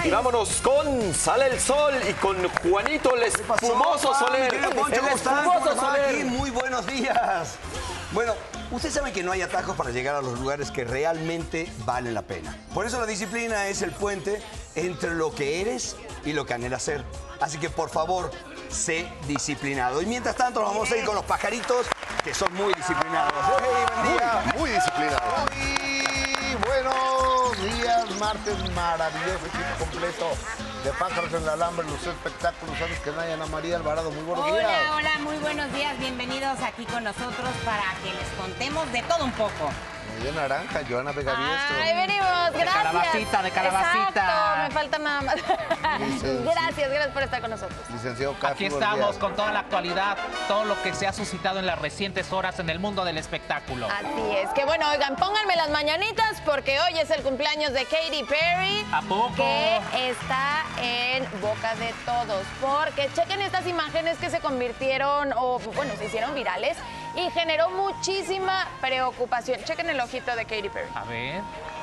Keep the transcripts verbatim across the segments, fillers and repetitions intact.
Y vámonos con Sale el Sol y con Juanito el espumoso Soler. Mi querido Poncho, El ¿cómo estás? espumoso ¿Cómo estás? Soler. Aquí, muy buenos días. Bueno, usted sabe que no hay atajos para llegar a los lugares que realmente valen la pena. Por eso la disciplina es el puente entre lo que eres y lo que anhelas ser. Así que, por favor, sé disciplinado. Y mientras tanto, nos vamos a ir con los pajaritos, que son muy disciplinados. Hey, buen día. Muy, muy disciplinados. Muy buenos días, martes maravilloso, equipo completo de Pájaros en el Alambre, los espectáculos. Sabes que no hay Ana María Alvarado, muy buenos hola, días. Hola, hola, muy buenos días. Bienvenidos aquí con nosotros para que les contemos de todo un poco. Muy de naranja, Joana Vega Diestro. Ay, venimos, gracias. De calabacita, de calabacita. Exacto, me falta nada más. Licenciado. Gracias, gracias por estar con nosotros. Licenciado Castro. Aquí buenos estamos días. con toda la actualidad, todo lo que se ha suscitado en las recientes horas en el mundo del espectáculo. Así es, que bueno, oigan, pónganme las mañanitas porque hoy es el cumpleaños de Katy Perry. ¿A poco? Que está en boca de todos. Porque chequen estas imágenes que se convirtieron, o bueno, se hicieron virales y generó muchísima preocupación. Chequen el ojito de Katy Perry. A ver.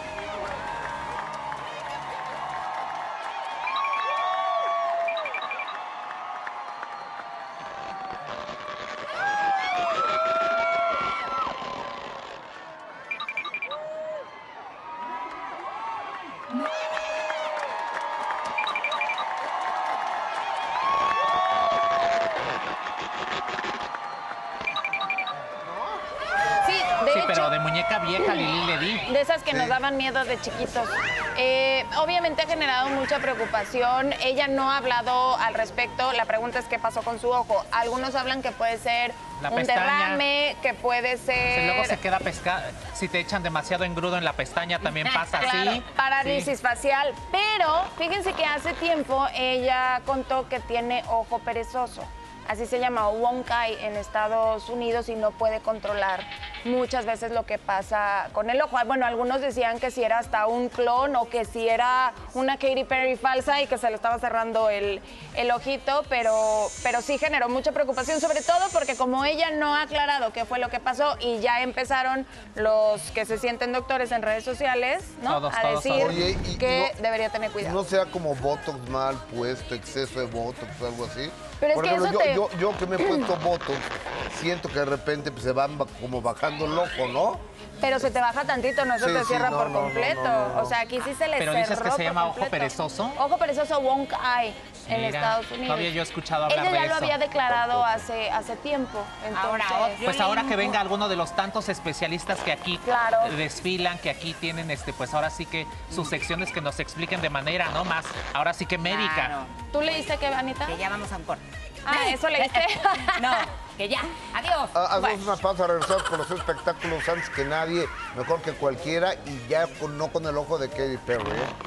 Sí, de Sí, hecho, pero de muñeca vieja, Lili le di. de esas que nos daban miedo de chiquitos. Eh, obviamente ha generado mucha preocupación. Ella no ha hablado al respecto. La pregunta es qué pasó con su ojo. Algunos hablan que puede ser La un pestaña. derrame, que puede ser... Si luego se queda pescado, si te echan demasiado engrudo en la pestaña, también pasa Claro, así. parálisis Sí. facial. Pero fíjense que hace tiempo ella contó que tiene ojo perezoso. Así se llama, wonk eye en Estados Unidos, y no puede controlar muchas veces lo que pasa con el ojo. Bueno, algunos decían que si era hasta un clon o que si era una Katy Perry falsa y que se le estaba cerrando el, el ojito, pero, pero sí generó mucha preocupación, sobre todo porque como ella no ha aclarado qué fue lo que pasó y ya empezaron los que se sienten doctores en redes sociales, ¿no? Todos, a todos, decir todos. Oye, y- que no- debería tener cuidado. No sea como Botox mal puesto, exceso de Botox o algo así. Pero es Por que ejemplo, eso yo, te- yo, yo que me he puesto Botox, siento que de repente pues, se van ba- como bajando el ojo, ¿no? Pero se te baja tantito, no se Sí, te sí, cierra no, por no, no, completo. no, no, no. O sea, aquí sí se le Pero cerró dices que se por llama ojo completo. perezoso. Ojo perezoso, wonk eye, en Mira, Estados Unidos. todavía yo he escuchado hablar Ella de ya lo eso. había declarado hace, hace tiempo. Entonces, Ahora, otro- Pues Yo ahora leí que un- venga alguno de los tantos especialistas que aquí Claro. desfilan, que aquí tienen, este, pues ahora sí que sus secciones que nos expliquen de manera, ¿no? Más, ahora sí que médica. Claro, ¿tú leíste qué, Anita? que ya vamos a un corte. Ah, ¿eso leíste? No, que ya. Adiós. Ah, Hacemos Bueno. una pausa, regresamos con los espectáculos antes que nadie, mejor que cualquiera, y ya con- no con el ojo de Katy Perry,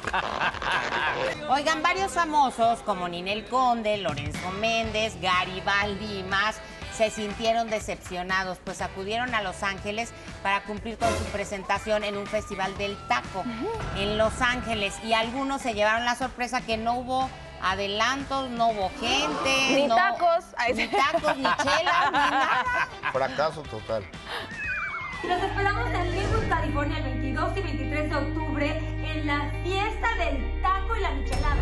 ¿eh? Oigan, varios famosos como Ninel Conde, Lorenzo Méndez, Garibaldi y más se sintieron decepcionados, pues acudieron a Los Ángeles para cumplir con su presentación en un festival del taco en Los Ángeles, y algunos se llevaron la sorpresa que no hubo adelantos, no hubo gente, Ni no- tacos. Ay, ni sí. tacos, ni chelas, ni nada. Fracaso total. Los esperamos en Linwood, California, el veintidós y veintitrés de octubre en la fiesta del taco y la michelada.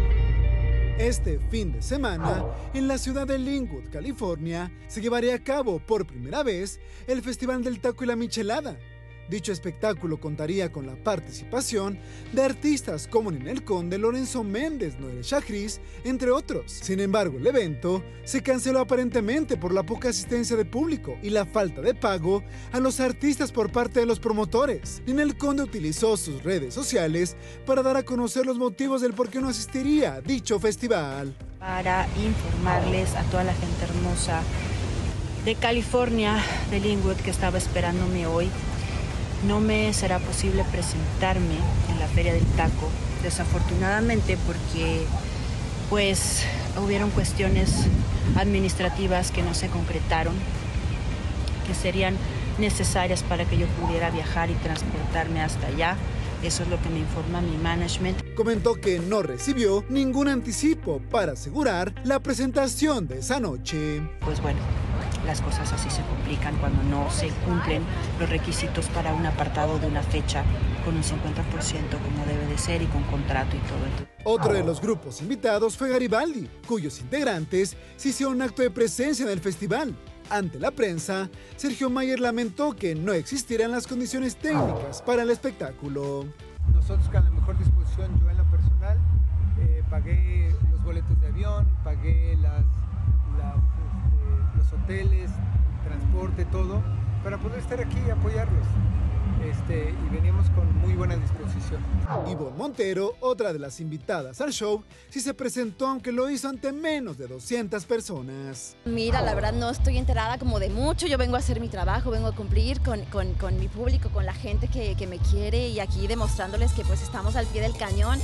Este fin de semana, en la ciudad de Linwood, California, se llevaría a cabo por primera vez el Festival del Taco y la Michelada. Dicho espectáculo contaría con la participación de artistas como Ninel Conde, Lorenzo Méndez, Noel Chagris, entre otros. Sin embargo, el evento se canceló aparentemente por la poca asistencia de público y la falta de pago a los artistas por parte de los promotores. Ninel Conde utilizó sus redes sociales para dar a conocer los motivos del por qué no asistiría a dicho festival. Para informarles a toda la gente hermosa de California, de Linwood, que estaba esperándome hoy. No me será posible presentarme en la Feria del Taco, desafortunadamente, porque pues hubieron cuestiones administrativas que no se concretaron, que serían necesarias para que yo pudiera viajar y transportarme hasta allá. Eso es lo que me informa mi management. Comentó que no recibió ningún anticipo para asegurar la presentación de esa noche. Pues bueno, las cosas así se complican cuando no se cumplen los requisitos para un apartado de una fecha con un cincuenta por ciento como debe de ser y con contrato y todo. Otro de los grupos invitados fue Garibaldi, cuyos integrantes se hicieron un acto de presencia en el festival. Ante la prensa, Sergio Mayer lamentó que no existieran las condiciones técnicas para el espectáculo. Nosotros con la mejor disposición, yo en lo personal, eh, pagué los boletos de avión, pagué las, las, este, los hoteles, transporte, todo, para poder estar aquí y apoyarlos. Este, y veníamos con muy buena disposición. Ivonne Montero, otra de las invitadas al show, sí se presentó, aunque lo hizo ante menos de doscientas personas. Mira, la verdad no estoy enterada como de mucho, yo vengo a hacer mi trabajo, vengo a cumplir con, con, con mi público, con la gente que, que me quiere y aquí demostrándoles que pues estamos al pie del cañón.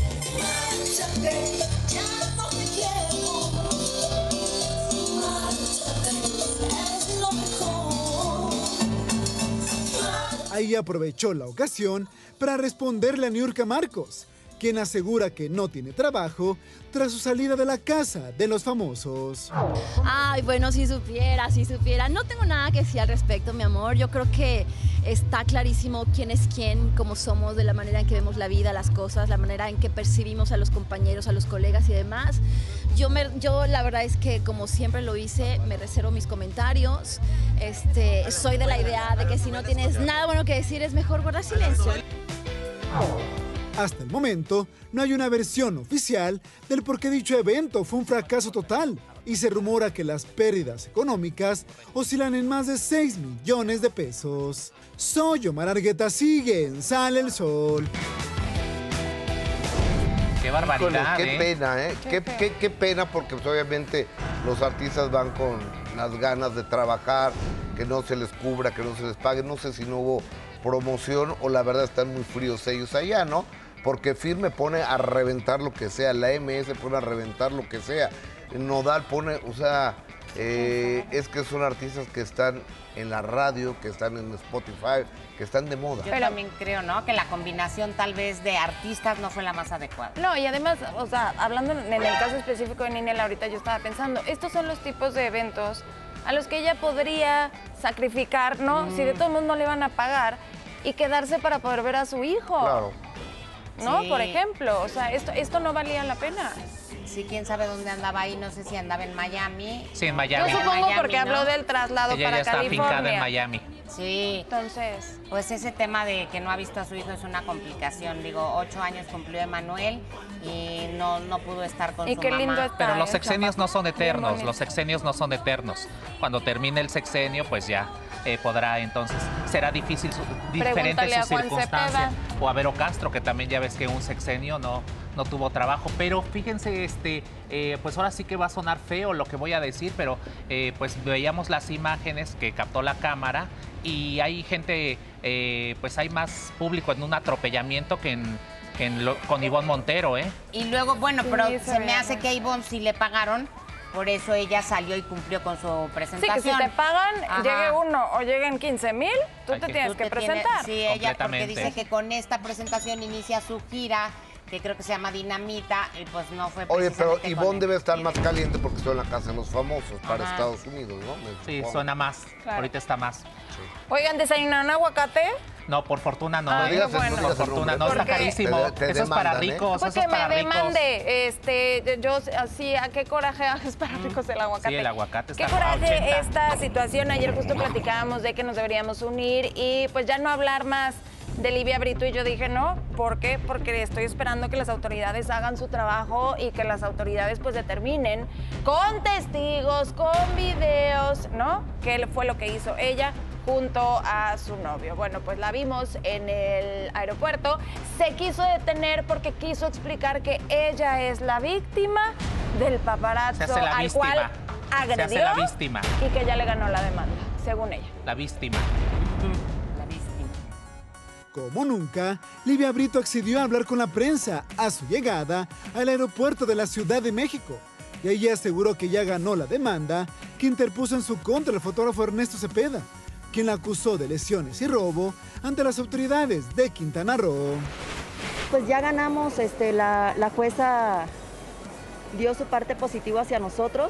Ahí aprovechó la ocasión para responderle a Niurka Marcos, quien asegura que no tiene trabajo tras su salida de la casa de los famosos. Ay, bueno, si supiera, si supiera. No tengo nada que decir al respecto, mi amor. Yo creo que está clarísimo quién es quién, cómo somos, de la manera en que vemos la vida, las cosas, la manera en que percibimos a los compañeros, a los colegas y demás. Yo, me, yo la verdad es que, como siempre lo hice, me reservo mis comentarios. Este, soy de la idea de que si no tienes nada bueno que decir, es mejor guardar silencio. Hasta el momento, no hay una versión oficial del por qué dicho evento fue un fracaso total y se rumora que las pérdidas económicas oscilan en más de seis millones de pesos. Soy Omar Argueta, sigue en Sale el Sol. Qué barbaridad, Híjole, qué ¿eh? pena, ¿eh? Qué, qué, qué pena, porque pues, obviamente los artistas van con las ganas de trabajar, que no se les cubra, que no se les pague. No sé si no hubo promoción o la verdad están muy fríos ellos allá, ¿no? Porque Firme pone a reventar lo que sea, la M S pone a reventar lo que sea, Nodal pone, o sea, eh, es que son artistas que están en la radio, que están en Spotify, que están de moda. Yo también creo, ¿no? Que la combinación tal vez de artistas no fue la más adecuada. No, y además, o sea, hablando en el caso específico de Ninel, ahorita yo estaba pensando, estos son los tipos de eventos a los que ella podría sacrificar, ¿no? Mm. Si de todos modos no le van a pagar y quedarse para poder ver a su hijo. Claro. ¿No? Sí. Por ejemplo, o sea, esto, esto no valía la pena. Sí, quién sabe dónde andaba ahí, no sé si andaba en Miami. Sí, en Miami. Yo supongo Miami, porque ¿no? habló del traslado Ella para ya está California. afincada en Miami. Sí. Entonces, pues ese tema de que no ha visto a su hijo es una complicación. Digo, ocho años cumplió Emanuel y no, no pudo estar con y su qué mamá. lindo está. Pero los ¿eh? sexenios no son eternos, bonito. los sexenios no son eternos. Cuando termine el sexenio, pues ya eh, podrá entonces, será difícil, su, diferente Pregúntale a su Juan circunstancia. Cepeda. O a Vero Castro, que también ya ves que un sexenio no, no tuvo trabajo. Pero fíjense, este, eh, pues ahora sí que va a sonar feo lo que voy a decir, pero eh, pues veíamos las imágenes que captó la cámara y hay gente, eh, pues hay más público en un atropellamiento que en... Que en lo, con Ivonne Montero, ¿eh? Y luego, bueno, Sí, pero se se me veía hace mal. que a Ivonne sí le pagaron, por eso ella salió y cumplió con su sí, presentación. que si te pagan, Ajá. llegue uno o lleguen quince mil, tú Hay te que- tienes Tú que te tienes- presentar. sí, ella porque Completamente. dice que con esta presentación inicia su gira, que creo que se llama Dinamita, y pues no fue Oye, pero precisamente con Ivonne él. debe estar más caliente porque está en la casa de los famosos para Ajá. Estados Unidos, ¿no? Me Sí, supongo. suena más. Claro. Ahorita está más. Oigan, ¿desayunaron aguacate? No, por fortuna no. Ay, No digas qué eso, bueno. no Por digas el fortuna nombre. no, está Porque- carísimo. Te- te Eso es para demandan, ¿eh? ricos, Pues eso que es para me ricos. demande, este, yo así, ¿a qué coraje es para ricos el aguacate? Sí, el aguacate Qué está a coraje ochenta. esta situación, ayer justo platicábamos de que nos deberíamos unir y pues ya no hablar más de Livia Brito y yo dije no, ¿por qué? Porque estoy esperando que las autoridades hagan su trabajo y que las autoridades pues determinen con testigos, con videos, ¿no? ¿Qué fue lo que hizo ella junto a su novio? Bueno, pues la vimos en el aeropuerto, se quiso detener porque quiso explicar que ella es la víctima del paparazzo Se hace la al víctima. cual agredió Se hace la víctima. y que ella le ganó la demanda, según ella. La víctima. La víctima. Como nunca, Livia Brito accedió a hablar con la prensa a su llegada al aeropuerto de la Ciudad de México. Y ahí aseguró que ya ganó la demanda que interpuso en su contra el fotógrafo Ernesto Cepeda, quien la acusó de lesiones y robo ante las autoridades de Quintana Roo. Pues ya ganamos, este, la, la jueza dio su parte positiva hacia nosotros.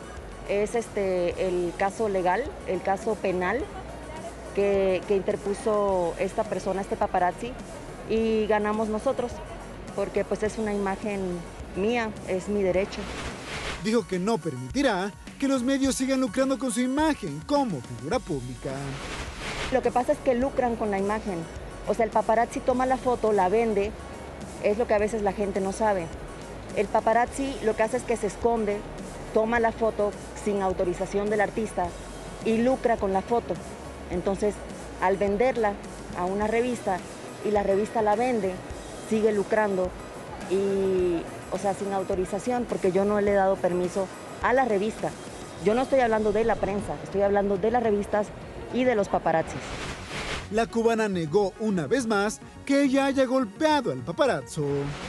Es este, el caso legal, el caso penal que, que interpuso esta persona, este paparazzi. y ganamos nosotros, porque pues es una imagen mía, es mi derecho. Dijo que no permitirá que los medios sigan lucrando con su imagen como figura pública. Lo que pasa es que lucran con la imagen. O sea, el paparazzi toma la foto, la vende, es lo que a veces la gente no sabe. El paparazzi lo que hace es que se esconde, toma la foto sin autorización del artista y lucra con la foto. Entonces, al venderla a una revista y la revista la vende, sigue lucrando y, o sea, sin autorización, porque yo no le he dado permiso a la revista. Yo no estoy hablando de la prensa, estoy hablando de las revistas y de los paparazzis. La cubana negó una vez más que ella haya golpeado al paparazzo.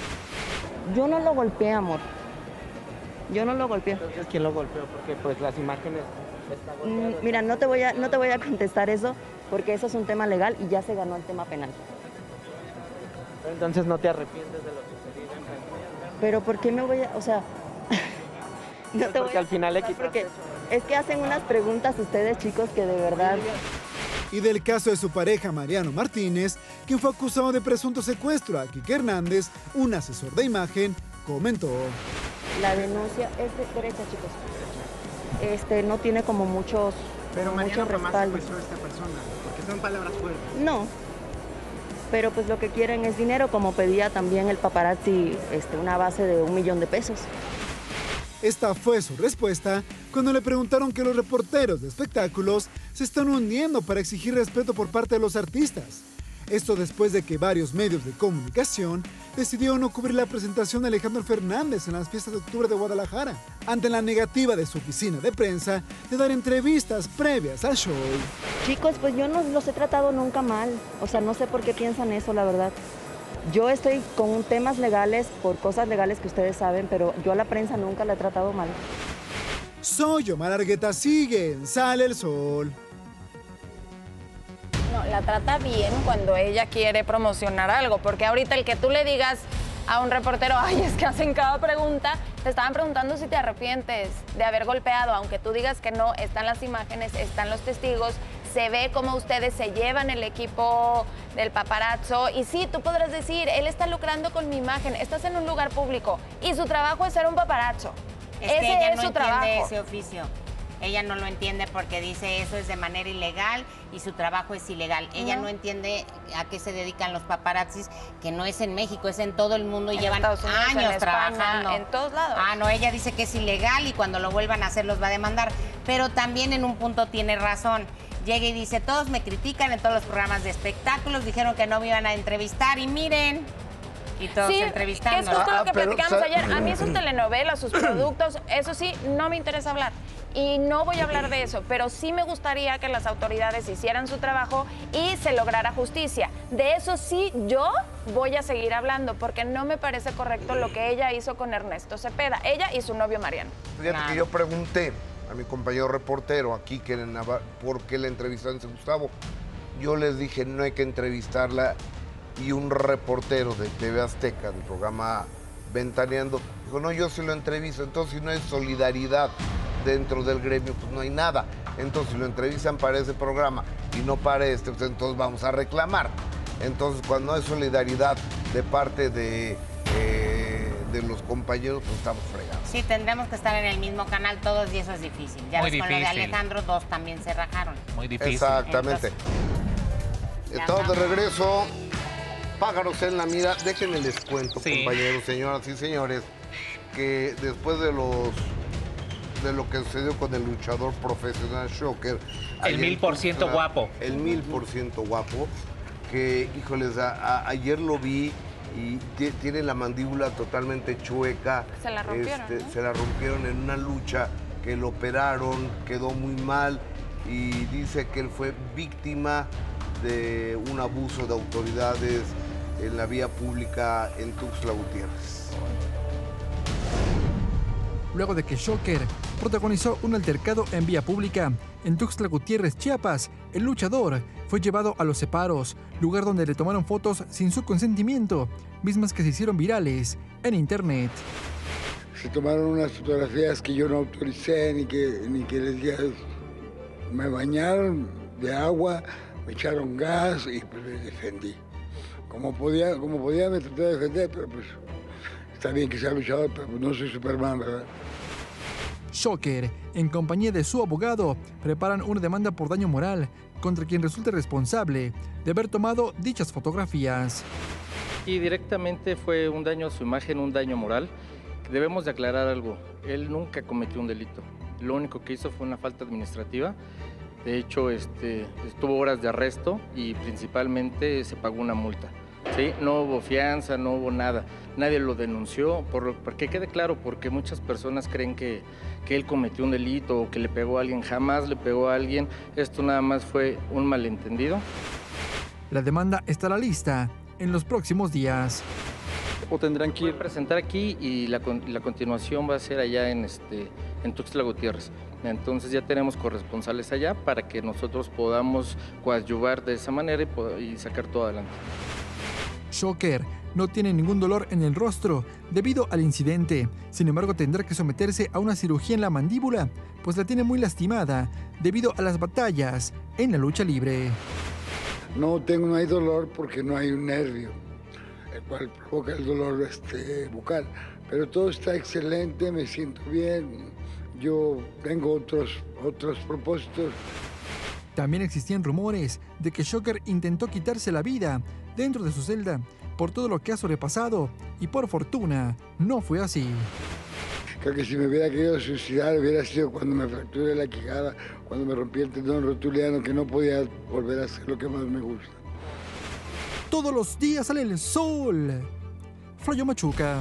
Yo no lo golpeé, amor. Yo no lo golpeé. Entonces, ¿quién lo golpeó? Porque pues las imágenes están golpeadas. Mira, no te voy a, no te voy a contestar eso, porque eso es un tema legal y ya se ganó el tema penal. Entonces, ¿no te arrepientes de lo sucedido? Pero ¿por qué me voy a, o sea, no te porque voy a al final le quitaste porque eso. Es que hacen unas preguntas ustedes, chicos, que de verdad... Y del caso de su pareja Mariano Martínez, quien fue acusado de presunto secuestro a Quique Hernández, un asesor de imagen, comentó. La denuncia es de derecha, chicos. Este, no tiene como muchos, Pero Mariano mucho jamás respaldo. secuestró a esta persona, porque son palabras fuertes. No, pero pues lo que quieren es dinero, como pedía también el paparazzi, este, una base de un millón de pesos. Esta fue su respuesta cuando le preguntaron que los reporteros de espectáculos se están uniendo para exigir respeto por parte de los artistas. Esto después de que varios medios de comunicación decidieron no cubrir la presentación de Alejandro Fernández en las fiestas de octubre de Guadalajara, ante la negativa de su oficina de prensa de dar entrevistas previas al show. Chicos, pues yo no los he tratado nunca mal, o sea, no sé por qué piensan eso, la verdad. Yo estoy con temas legales, por cosas legales que ustedes saben, pero yo a la prensa nunca la he tratado mal. Soy Omar Argueta, sigue en Sale el Sol. No, la trata bien cuando ella quiere promocionar algo, porque ahorita el que tú le digas a un reportero, ay, es que hacen cada pregunta, te estaban preguntando si te arrepientes de haber golpeado, aunque tú digas que no, están las imágenes, están los testigos, se ve cómo ustedes se llevan el equipo del paparazzo y sí, tú podrás decir, él está lucrando con mi imagen, estás en un lugar público y su trabajo es ser un paparazzo. Es Ese que ella es no su entiende trabajo. ese oficio. Ella no lo entiende porque dice eso es de manera ilegal y su trabajo es ilegal. Ella no, No entiende a qué se dedican los paparazzis, que no es en México, es en todo el mundo y En llevan Estados Unidos, años en España, trabajando. en todos lados. Ah, no, ella dice que es ilegal y cuando lo vuelvan a hacer los va a demandar. Pero también en un punto tiene razón. Llega y dice, todos me critican en todos los programas de espectáculos, dijeron que no me iban a entrevistar y miren... Y todos Sí, entrevistando. que es justo Ah, lo que pero, platicamos sa- ayer. A mí sus telenovelas, sus productos, eso sí, no me interesa hablar. Y no voy a hablar de eso, pero sí me gustaría que las autoridades hicieran su trabajo y se lograra justicia. De eso sí yo voy a seguir hablando, porque no me parece correcto lo que ella hizo con Ernesto Cepeda, ella y su novio Mariano. Fíjate Claro. que yo pregunté a mi compañero reportero aquí, que en Nava- ¿por qué la entrevistaron en Gustavo? Yo les dije, no hay que entrevistarla. Y un reportero de T V Azteca, del programa Ventaneando, dijo, no, yo sí lo entrevisto. Entonces, si no hay solidaridad dentro del gremio, pues no hay nada. Entonces, si lo entrevistan para ese programa y no para este, pues entonces vamos a reclamar. Entonces, cuando hay solidaridad de parte de, eh, de los compañeros, pues estamos fregados. Sí, tendremos que estar en el mismo canal todos y eso es difícil. Ya Muy ves, con lo de difícil. Alejandro, dos también se rajaron. Muy difícil. Exactamente. Entonces, ya Estamos de andamos. regreso. Pájaros en la mira. Déjenme les cuento, Sí. compañeros, señoras y señores, que después de los de lo que sucedió con el luchador profesional Shocker. El ayer mil por ciento Tuxtla, guapo. El mil por ciento guapo. Que, híjoles, a- a- ayer lo vi y ti- tiene la mandíbula totalmente chueca. Se la rompieron, Este, ¿no? Se la rompieron en una lucha que lo operaron, quedó muy mal y dice que él fue víctima de un abuso de autoridades en la vía pública en Tuxtla Gutiérrez. Luego de que Shocker protagonizó un altercado en vía pública en Tuxtla Gutiérrez, Chiapas, el luchador fue llevado a Los Separos, lugar donde le tomaron fotos sin su consentimiento, mismas que se hicieron virales en internet. Se tomaron unas fotografías que yo no autoricé ni que, ni que les dije. Me bañaron de agua, me echaron gas y pues me defendí. como podía, como podía me traté de defender, pero pues está bien que sea luchador, pero no soy Superman, ¿verdad? Shocker, en compañía de su abogado, preparan una demanda por daño moral contra quien resulte responsable de haber tomado dichas fotografías. Y directamente fue un daño a su imagen, un daño moral. Debemos de aclarar algo, él nunca cometió un delito. Lo único que hizo fue una falta administrativa. De hecho, este, estuvo horas de arresto y principalmente se pagó una multa. ¿Sí? No hubo fianza, no hubo nada. Nadie lo denunció, por, porque quede claro, porque muchas personas creen que, que él cometió un delito o que le pegó a alguien. Jamás le pegó a alguien. Esto nada más fue un malentendido. La demanda estará lista en los próximos días. O tendrán que ir a presentar aquí y la, la continuación va a ser allá en, este, en Tuxtla Gutiérrez. Entonces ya tenemos corresponsales allá para que nosotros podamos coadyuvar de esa manera y, y sacar todo adelante. Shocker no tiene ningún dolor en el rostro debido al incidente. Sin embargo, tendrá que someterse a una cirugía en la mandíbula, pues la tiene muy lastimada debido a las batallas en la lucha libre. No tengo, no hay dolor porque no hay un nervio, el cual provoca el dolor este, bucal. Pero todo está excelente, me siento bien. Yo tengo otros, otros propósitos. También existían rumores de que Shocker intentó quitarse la vida dentro de su celda por todo lo que ha sobrepasado y por fortuna no fue así. Creo que si me hubiera querido suicidar hubiera sido cuando me fracturé la quijada, cuando me rompí el tendón rotuliano, que no podía volver a hacer lo que más me gusta. Todos los días sale el sol. Flayo Machuca.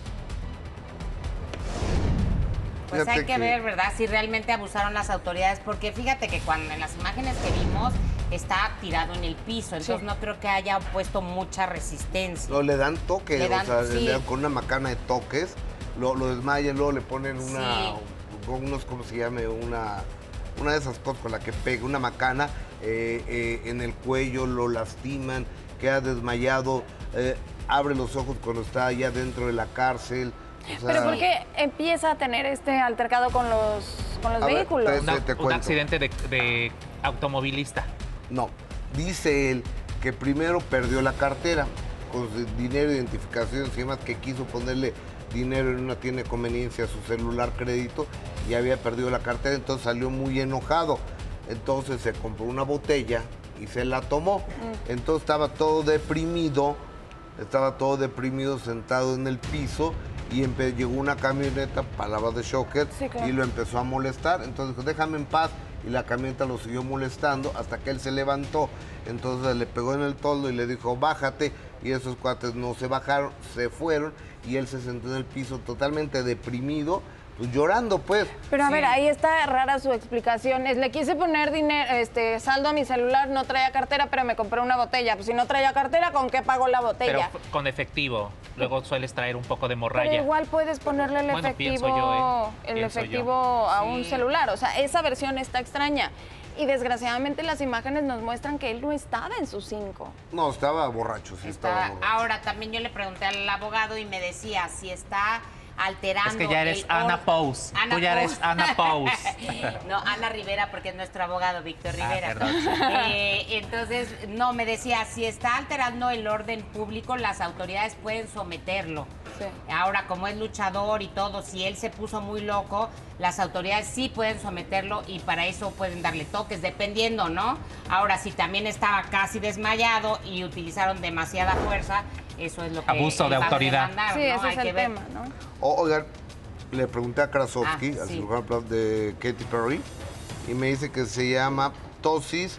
Pues hay que ver, ¿verdad? Si realmente abusaron las autoridades, porque fíjate que cuando en las imágenes que vimos está tirado en el piso, entonces sí. No creo que haya puesto mucha resistencia. No, le dan toques, le dan, o sea, sí. le dan con una macana de toques, lo, lo desmayan, luego le ponen una, sí. con unos, ¿cómo se llame? Una, una de esas cosas con la que pega, una macana eh, eh, en el cuello, lo lastiman, queda desmayado, eh, abre los ojos cuando está allá dentro de la cárcel. O sea, ¿pero por qué empieza a tener este altercado con los, con los vehículos? Ver, te, Una, te, te un accidente de, de automovilista. No, dice él que primero perdió la cartera con dinero, identificación y demás, que quiso ponerle dinero en una tienda de conveniencia a su celular crédito y había perdido la cartera, entonces salió muy enojado. Entonces se compró una botella y se la tomó. Mm. Entonces estaba todo deprimido, estaba todo deprimido sentado en el piso y llegó una camioneta, palabras de Shocker, sí, claro. Y lo empezó a molestar. Entonces dijo, déjame en paz. Y la camioneta lo siguió molestando hasta que él se levantó. Entonces le pegó en el toldo y le dijo, bájate. Y esos cuates no se bajaron, se fueron. Y él se sentó en el piso totalmente deprimido, pues llorando, pues. Pero a sí. ver, ahí está rara su explicación. Es, le quise poner dinero, este, saldo a mi celular, no traía cartera, pero me compré una botella. Pues si no traía cartera, ¿con qué pago la botella? Pero con efectivo. Luego sueles traer un poco de morralla. Pero igual puedes ponerle el bueno, efectivo, yo, ¿eh? el Pienso efectivo yo. a Sí. un celular. O sea, esa versión está extraña. Y desgraciadamente las imágenes nos muestran que él no estaba en sus cinco. No, estaba borracho, sí estaba, Está, borracho. ahora, también yo le pregunté al abogado y me decía si está alterando. Es que ya eres Ana Pous. Ana Tú ya eres Pous. Ana Pous. No, Ana Rivera, porque es nuestro abogado, Víctor Ah, Rivera. perdón. Eh, entonces, no, me decía, si está alterando el orden público, las autoridades pueden someterlo. Sí. Ahora, como es luchador y todo, si él se puso muy loco, las autoridades sí pueden someterlo y para eso pueden darle toques, dependiendo, ¿no? Ahora, si también estaba casi desmayado y utilizaron demasiada fuerza, eso es lo que... Abuso de autoridad. Sí, ¿no? ese Hay es el que ver. tema, ¿no? O, oigan, le pregunté a Krasovsky, Ah, al sí. cirujano plástico de Katy Perry, y me dice que se llama ptosis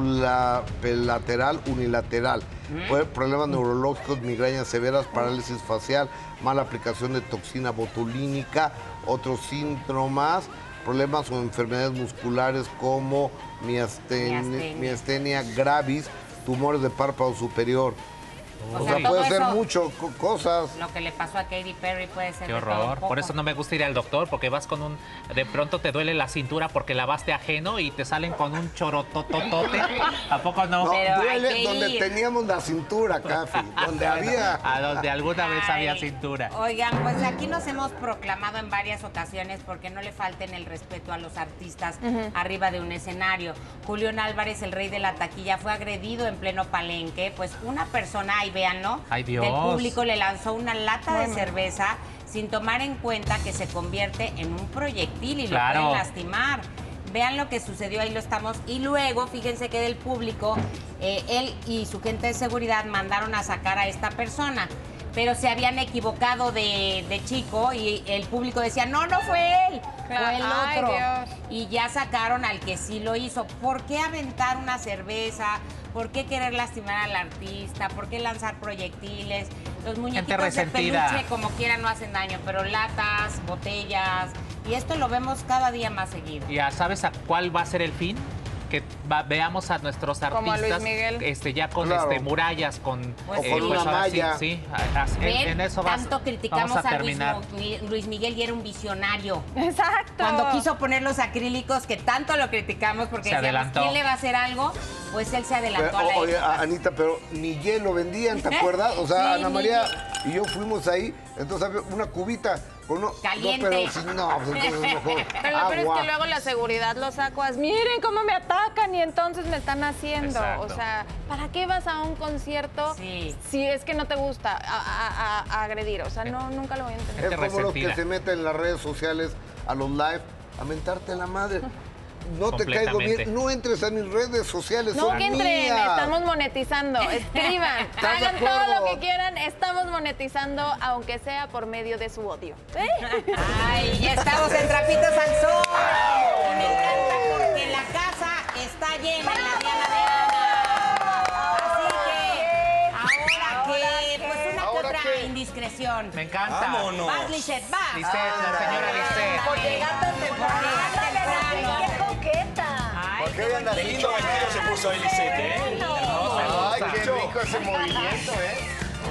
lateral unilateral. Puede problemas neurológicos, migrañas severas, parálisis facial, mala aplicación de toxina botulínica, otros síntomas, problemas o enfermedades musculares como miastenia, Miastenia. miastenia gravis, tumores de párpado superior. O, O sea, sea, puede todo ser eso- mucho co- cosas. Lo que le pasó a Katy Perry puede ser Qué de todo un horror. poco. Por eso no me gusta ir al doctor, porque vas con un... De pronto te duele la cintura porque lavaste ajeno y te salen con un chorotototote. ¿A poco no? No, Pero hay duele que donde ir. teníamos la cintura, Cafi, donde había... A donde alguna vez Ay. había cintura. Oigan, pues aquí nos hemos proclamado en varias ocasiones porque no le falten el respeto a los artistas Ujú. arriba de un escenario. Julián Álvarez, el rey de la taquilla, fue agredido en pleno Palenque, pues una persona, y ahí véanlo, Ay, Dios. del público le lanzó una lata Muy de mal. cerveza sin tomar en cuenta que se convierte en un proyectil y Claro. lo pueden lastimar. Vean lo que sucedió, ahí lo estamos. Y luego, fíjense que del público, eh, él y su gente de seguridad mandaron a sacar a esta persona. Pero se habían equivocado de, de chico y el público decía, no, no fue él, fue el Ay, otro. Dios. Y ya sacaron al que sí lo hizo. ¿Por qué aventar una cerveza? ¿Por qué querer lastimar al artista? ¿Por qué lanzar proyectiles? Los muñequitos de resentida. peluche como quieran no hacen daño, pero latas, botellas, y esto lo vemos cada día más seguido. ¿Ya sabes a cuál va a ser el fin? Que va- veamos a nuestros Como a Luis artistas Miguel. este, ya con Claro. este, murallas, con, Pues O con una ahora sí, malla. Sí, a- a- en, ¿Ven? en eso vas- Tanto criticamos vamos a a, Luis, terminar. Mo- Luis Miguel y era un visionario. Exacto. Cuando quiso poner los acrílicos, que tanto lo criticamos porque Se decíamos, adelantó. ¿quién le va a hacer algo? Pues él se adelantó a la Pero, oye, época. a- Anita, pero ni hielo vendían, ¿te acuerdas? O sea, Sí, Ana ni María y yo fuimos ahí, entonces había una cubita con uno, Caliente. No, pero si no, pues entonces mejor Pero lo peor es agua. que luego la seguridad los acuas, miren cómo me atacan y entonces me están haciendo. Exacto. O sea, ¿para qué vas a un concierto Sí. si es que no te gusta a, a- a- a agredir? O sea, no, nunca lo voy a entender. Es Gente como los que resentida. se meten en las redes sociales a los live a mentarte la madre. No te caigo Completamente. bien, no entres a mis redes sociales, No son que entren, mías. estamos monetizando. Escriban, ¿Estás de hagan todo acuerdo? lo que quieran, estamos monetizando, aunque sea por medio de su odio. Ay, ya estamos en Trapitos al Sol. Y me encanta porque la casa está llena en la Diana de Ana. Así que, ahora que, pues una que ¿Ahora otra qué? indiscreción. Me encanta. Vámonos. Vas, Lisette, vas. Lisette, la señora Lisette. Por llegar tan temprano. ¡Qué coqueta! Ay, ¿Por qué andas De lindo vestido se puso ahí Lisette, ¿eh? Ay, qué rico ese movimiento, ¿eh?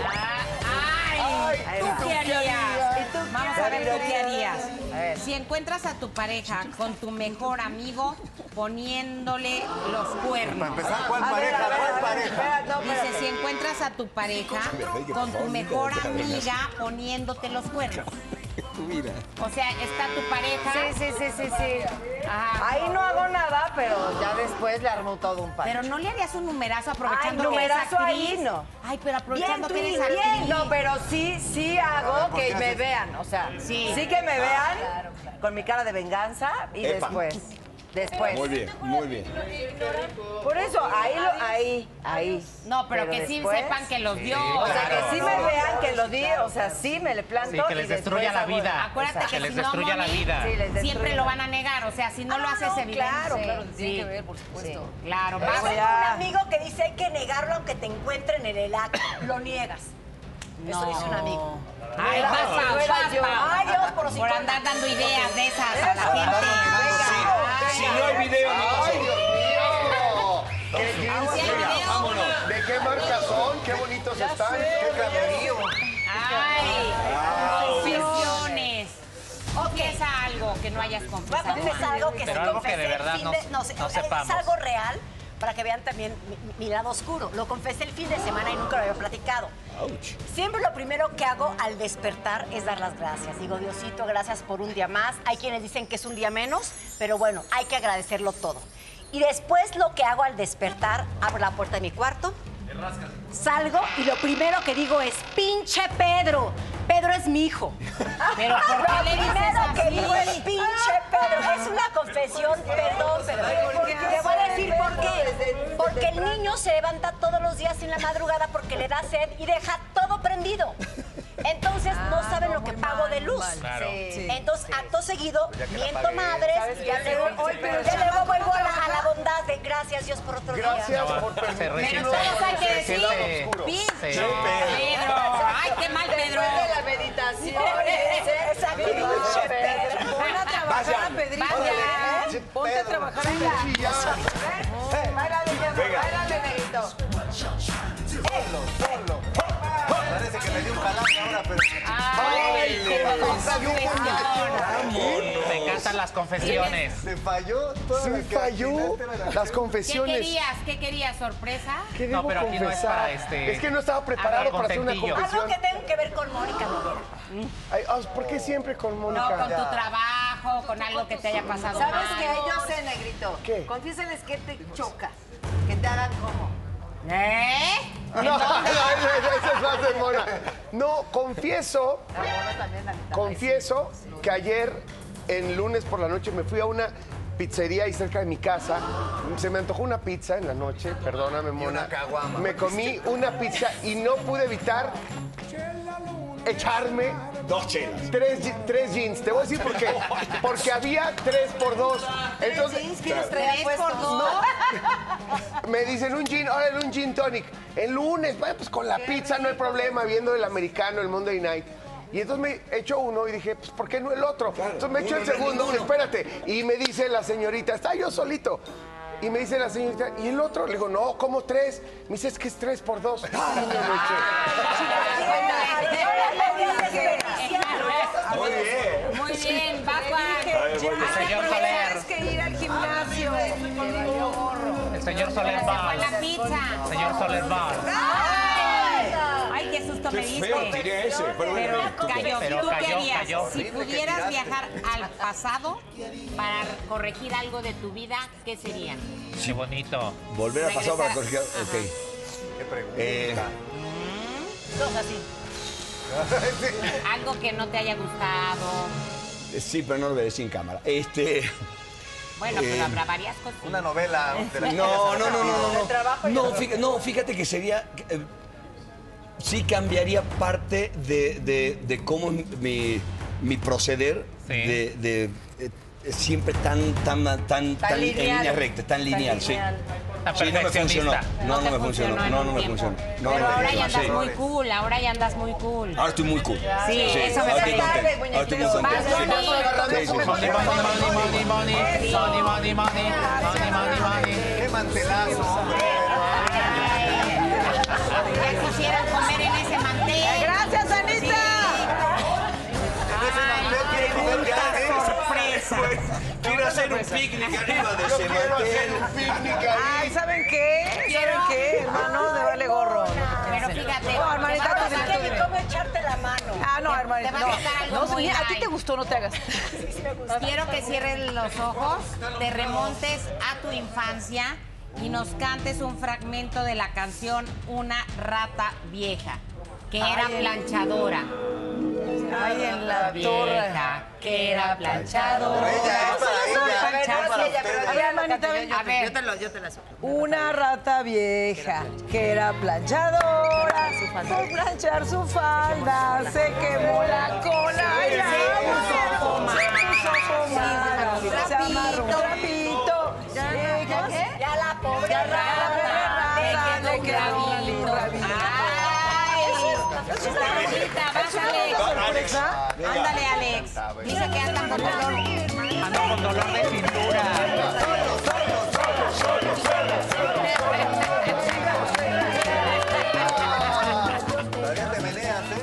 Ay, ¿tú qué harías? Vamos a ver tú qué harías. Si encuentras a tu pareja con tu mejor amigo poniéndole los cuernos. Para empezar, ¿cuál pareja? ¿Cuál pareja? Dice, si encuentras a tu pareja con tu mejor amiga poniéndote los cuernos. Tu vida. O sea, está tu pareja. Sí, sí, sí, sí, sí. Ajá. Ahí no hago nada, pero ya después le armó todo un pancho. Pero no le harías un numerazo aprovechando Ay, que eres numerazo actriz. ahí, no. Ay, pero aprovechando Bien, que Twin, eres bien. actriz. No, pero sí, sí hago que me vean. O sea, Sí. sí, que me vean con mi cara de venganza y Epa. después. Después. Muy bien, muy bien. Por eso, ahí, lo, ahí, ahí. No, pero, que sí después- sepan que los dio. O sea, Claro. que sí me vean que lo di, o sea, sí me le planto. Sí, que les y después destruya la hago- vida. Acuérdate Que que les si no, destruya la Moni, vida. Sí, les destruye siempre la lo vida. van a negar. O sea, si no Ah, lo haces no, evidente. claro, Sí, claro, sí, tiene que ver, por supuesto. sí, claro. Yo Vas. tengo un amigo que dice hay que negarlo aunque te encuentren en el acto. Lo niegas. Eso dice un amigo. Ay, Era- vas, Pau, era vas, yo. Pau. Ay, Dios, por Por hocicona. andar dando ideas de esas a la Eso, gente. venga. Si no hay video, no pasó. ¡Ay, Dios mío! ¿Qué Sí, hay jeans? video. Vámonos. ¿De qué marca son? ¡Qué bonitos están! ¡Qué camerío! Ay, confesiones. Confiesa algo que no hayas Voy a confesado. confesar algo que Pero se algo que confesé de verdad el fin no- de... No, sé, no es sepamos. algo real para que vean también mi, mi lado oscuro. Lo confesé el fin de semana y nunca lo había platicado. Siempre lo primero que hago al despertar es dar las gracias. Digo, Diosito, gracias por un día más. Hay quienes dicen que es un día menos, pero bueno, hay que agradecerlo todo. Y después lo que hago al despertar, abro la puerta de mi cuarto, salgo y lo primero que digo es, pinche Pedro. Pedro es mi hijo. Pero ¿por qué Lo le dices primero que así? digo es, pinche Pedro. Es una confesión, perdón, pero te voy a decir por qué. Porque el niño se levanta todos los días en la madrugada porque le da sed y deja todo prendido. Entonces no saben lo que pago de luz. Claro. Sí. Entonces, acto seguido, Ya que la miento pagué. madres, ¿Sabes ya qué? luego, Oye, pero ya el luego chamaco vuelvo a la, no a la bondad de gracias Dios por otro Gracias día. por Se permitirme. resiente. Todos hay que Se decir, siente- pinche Sí. Pedro. Ay, qué mal, Pedro. Después de la meditación. Exacto. Pinche Pedro. Pon a trabajar a Pedrito. Vaya. ¿eh? Ponte a trabajar a Pedrito. Báilale, mi amor, báilale, negrito. Parece que me dio un jalazo ahora, pero... Ay, qué confesión. Me encantan las confesiones. ¿Se falló? Sí falló las ¿Qué confesiones. querías? ¿Qué querías? ¿Sorpresa? ¿Qué No, debo pero aquí no es confesar? para este- Es que no estaba preparado para hacer una contentillo. confesión. Algo que tenga que ver con Mónica Noguera. Ay, ah, ¿por qué siempre con No, Mónica? con tu trabajo, con algo que te haya pasado ¿Sabes mal. qué? Yo sé, negrito. ¿Qué? Confiésales que te choca. Que te hagan como. ¿Eh? No, no, esa esa es más de Mona. No, confieso, confieso que ayer, en lunes por la noche, me fui a una pizzería ahí cerca de mi casa. Se me antojó una pizza en la noche, perdóname, Mona. una caguama. Me comí una pizza y no pude evitar echarme dos chelas. Tres, gi- tres jeans. Te voy a decir por qué. Porque había tres por dos. Entonces, jeans quieres traer puestos? No. Me dicen un gin, ahora un gin tonic. El lunes, bueno, pues con la pizza no hay problema, viendo el americano, el Monday Night. Y entonces me echo uno y dije, pues ¿por qué no el otro? Entonces me echo el segundo, espérate. Y me dice la señorita, está yo solito. Y me dice la señorita, ¿y el otro? Le digo, no, ¿cómo tres? Me dice, es que es tres por dos. Y me lo eché. Muy bien. Muy bien, va Juan. Señor Soler. Tienes que ir al gimnasio. El señor Soler Fue va. la pizza. Señor Soler va. Ay, qué susto me Qué diste. feo tiré ese, pero bueno, Pero cayó. Pero ¿Tú qué cayó, harías? cayó. Si pudieras viajar al pasado para corregir algo de tu vida, ¿qué sería? Qué bonito. Volver al pasado para Regresar. corregir. Ok. Qué pregunta. Eh, Dos así. Algo que no te haya gustado. sí, pero no lo veré sin cámara. Este. Bueno, pero Eh, habrá varias cosas. Una novela de la No, no, no, no, no. El trabajo No, ya no, lo fíjate, no, fíjate que sería. eh, sí cambiaría parte de, de- de cómo mi, mi proceder Sí. de, de, eh, siempre tan, tan, tan, tan, en lineal. línea recta, tan lineal, sí. lineal. Tan Sí, no me funcionó. perfeccionista. No, no, te me funcionó. en No, un no me tiempo. funcionó. No, Pero no me ahora ya funcionó, andas sí. muy cool, ahora ya andas muy cool. Ahora estoy muy cool. Sí, eso me ahora estoy parece. contento. Ahora estoy muy contento. Más sí. bonito. Sí, sí, sí. Money, money, money, money, money. Money, money, money. Money, money, money. Qué mantelazo, hombre. Ya quisieran comer en ese mantel. Gracias, Anita. Ay, pregunta sorpresa. Quiero hacer un picnic arriba de ese mantel. Ay, ¿saben qué? ¿Saben qué, hermano? De vale gorro. Pero fíjate, No, hermanita, te va a tú dime, pasar- tú dime. ¿Cómo echarte la mano? Ah, no, Te- hermanita. te va a contar algo No, muy no, a ti light. te gustó, no te hagas. Quiero que cierres los ojos, te remontes a tu infancia y nos cantes un fragmento de la canción Una rata vieja, que era planchadora. Ay, en la Vieja, torre. que era planchadora. Pero ella, es para ella, A ver, es no, para sí, ella, pero ustedes. a ver, hermanita, ven. A ver, te lo, yo te la supo. Una rata vieja que era planchadora, por planchar su falda se quemó la cola y la puso pomada. se puso pomada, Sí, se amarró un trapito. Ya la pobre Ya rata. rata, le quedó un rabito. rabito. Ay, está bonita, vas, Alex. ¿Sorpresa? Ándale, Alex. Dice que andan con dolor. Ando con dolor de cintura. Todavía te meneas, ¿eh?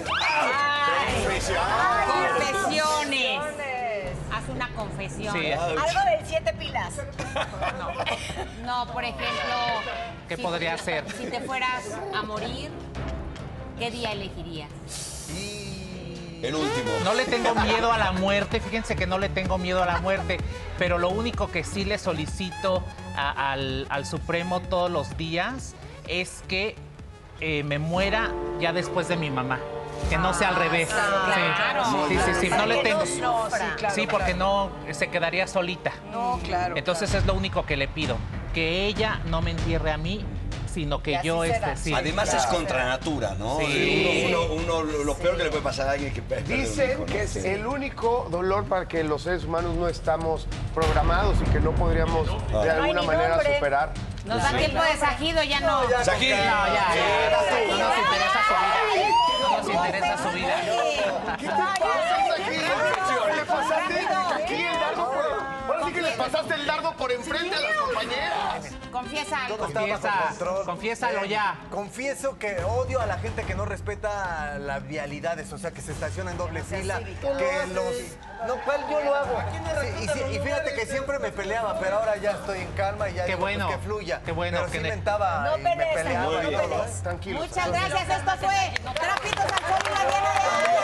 Confesiones. Haz una confesión. Sí. Algo del siete pilas. No, por ejemplo. ¿Qué si- podría ser? Si te fueras a morir, ¿qué día elegirías? El último. No le tengo miedo a la muerte, fíjense que no le tengo miedo a la muerte, pero lo único que sí le solicito a- al, al Supremo todos los días es que eh, me muera ya después de mi mamá. Que no sea al revés. claro. Sí, sí, sí, no le tengo. No, sí, claro. Sí, porque no se quedaría solita. No, claro. Entonces es lo único que le pido, que ella no me entierre a mí, sino que Y así yo será. este sí. Además es contra natura, ¿no? Sí. Uno, uno- uno- lo- lo peor que le puede pasar a alguien es que perder un Dicen hijo, ¿no? que es Sí. el único dolor para que los seres humanos no estamos programados y que no podríamos de alguna ni manera nombre. superar. Nos da tiempo de Sajido, ya no. Sají. No, ya, ya. No nos interesa su vida. No nos interesa su vida. ¿Qué te pasa, Sají? Le pasaste aquí el dardo por... Ahora sí que le pasaste el dardo por enfrente a las compañeras. Confiesa algo. Todo estaba bajo Confiesa, control. confiésalo ya. Confieso que odio a la gente que no respeta las vialidades, o sea, que se estaciona en doble fila, que los... No, ¿cuál yo lo hago? Sí, y, sí, y fíjate que siempre me peleaba, pero ahora ya estoy en calma y ya Qué digo, bueno, pues, que fluya. qué bueno, Pero sí que ne- mentaba No y me pelees, peleaba no y todo, pelees. ¿eh? Tranquilo. Muchas gracias. Esto fue Trapitos al Sol y la Diana de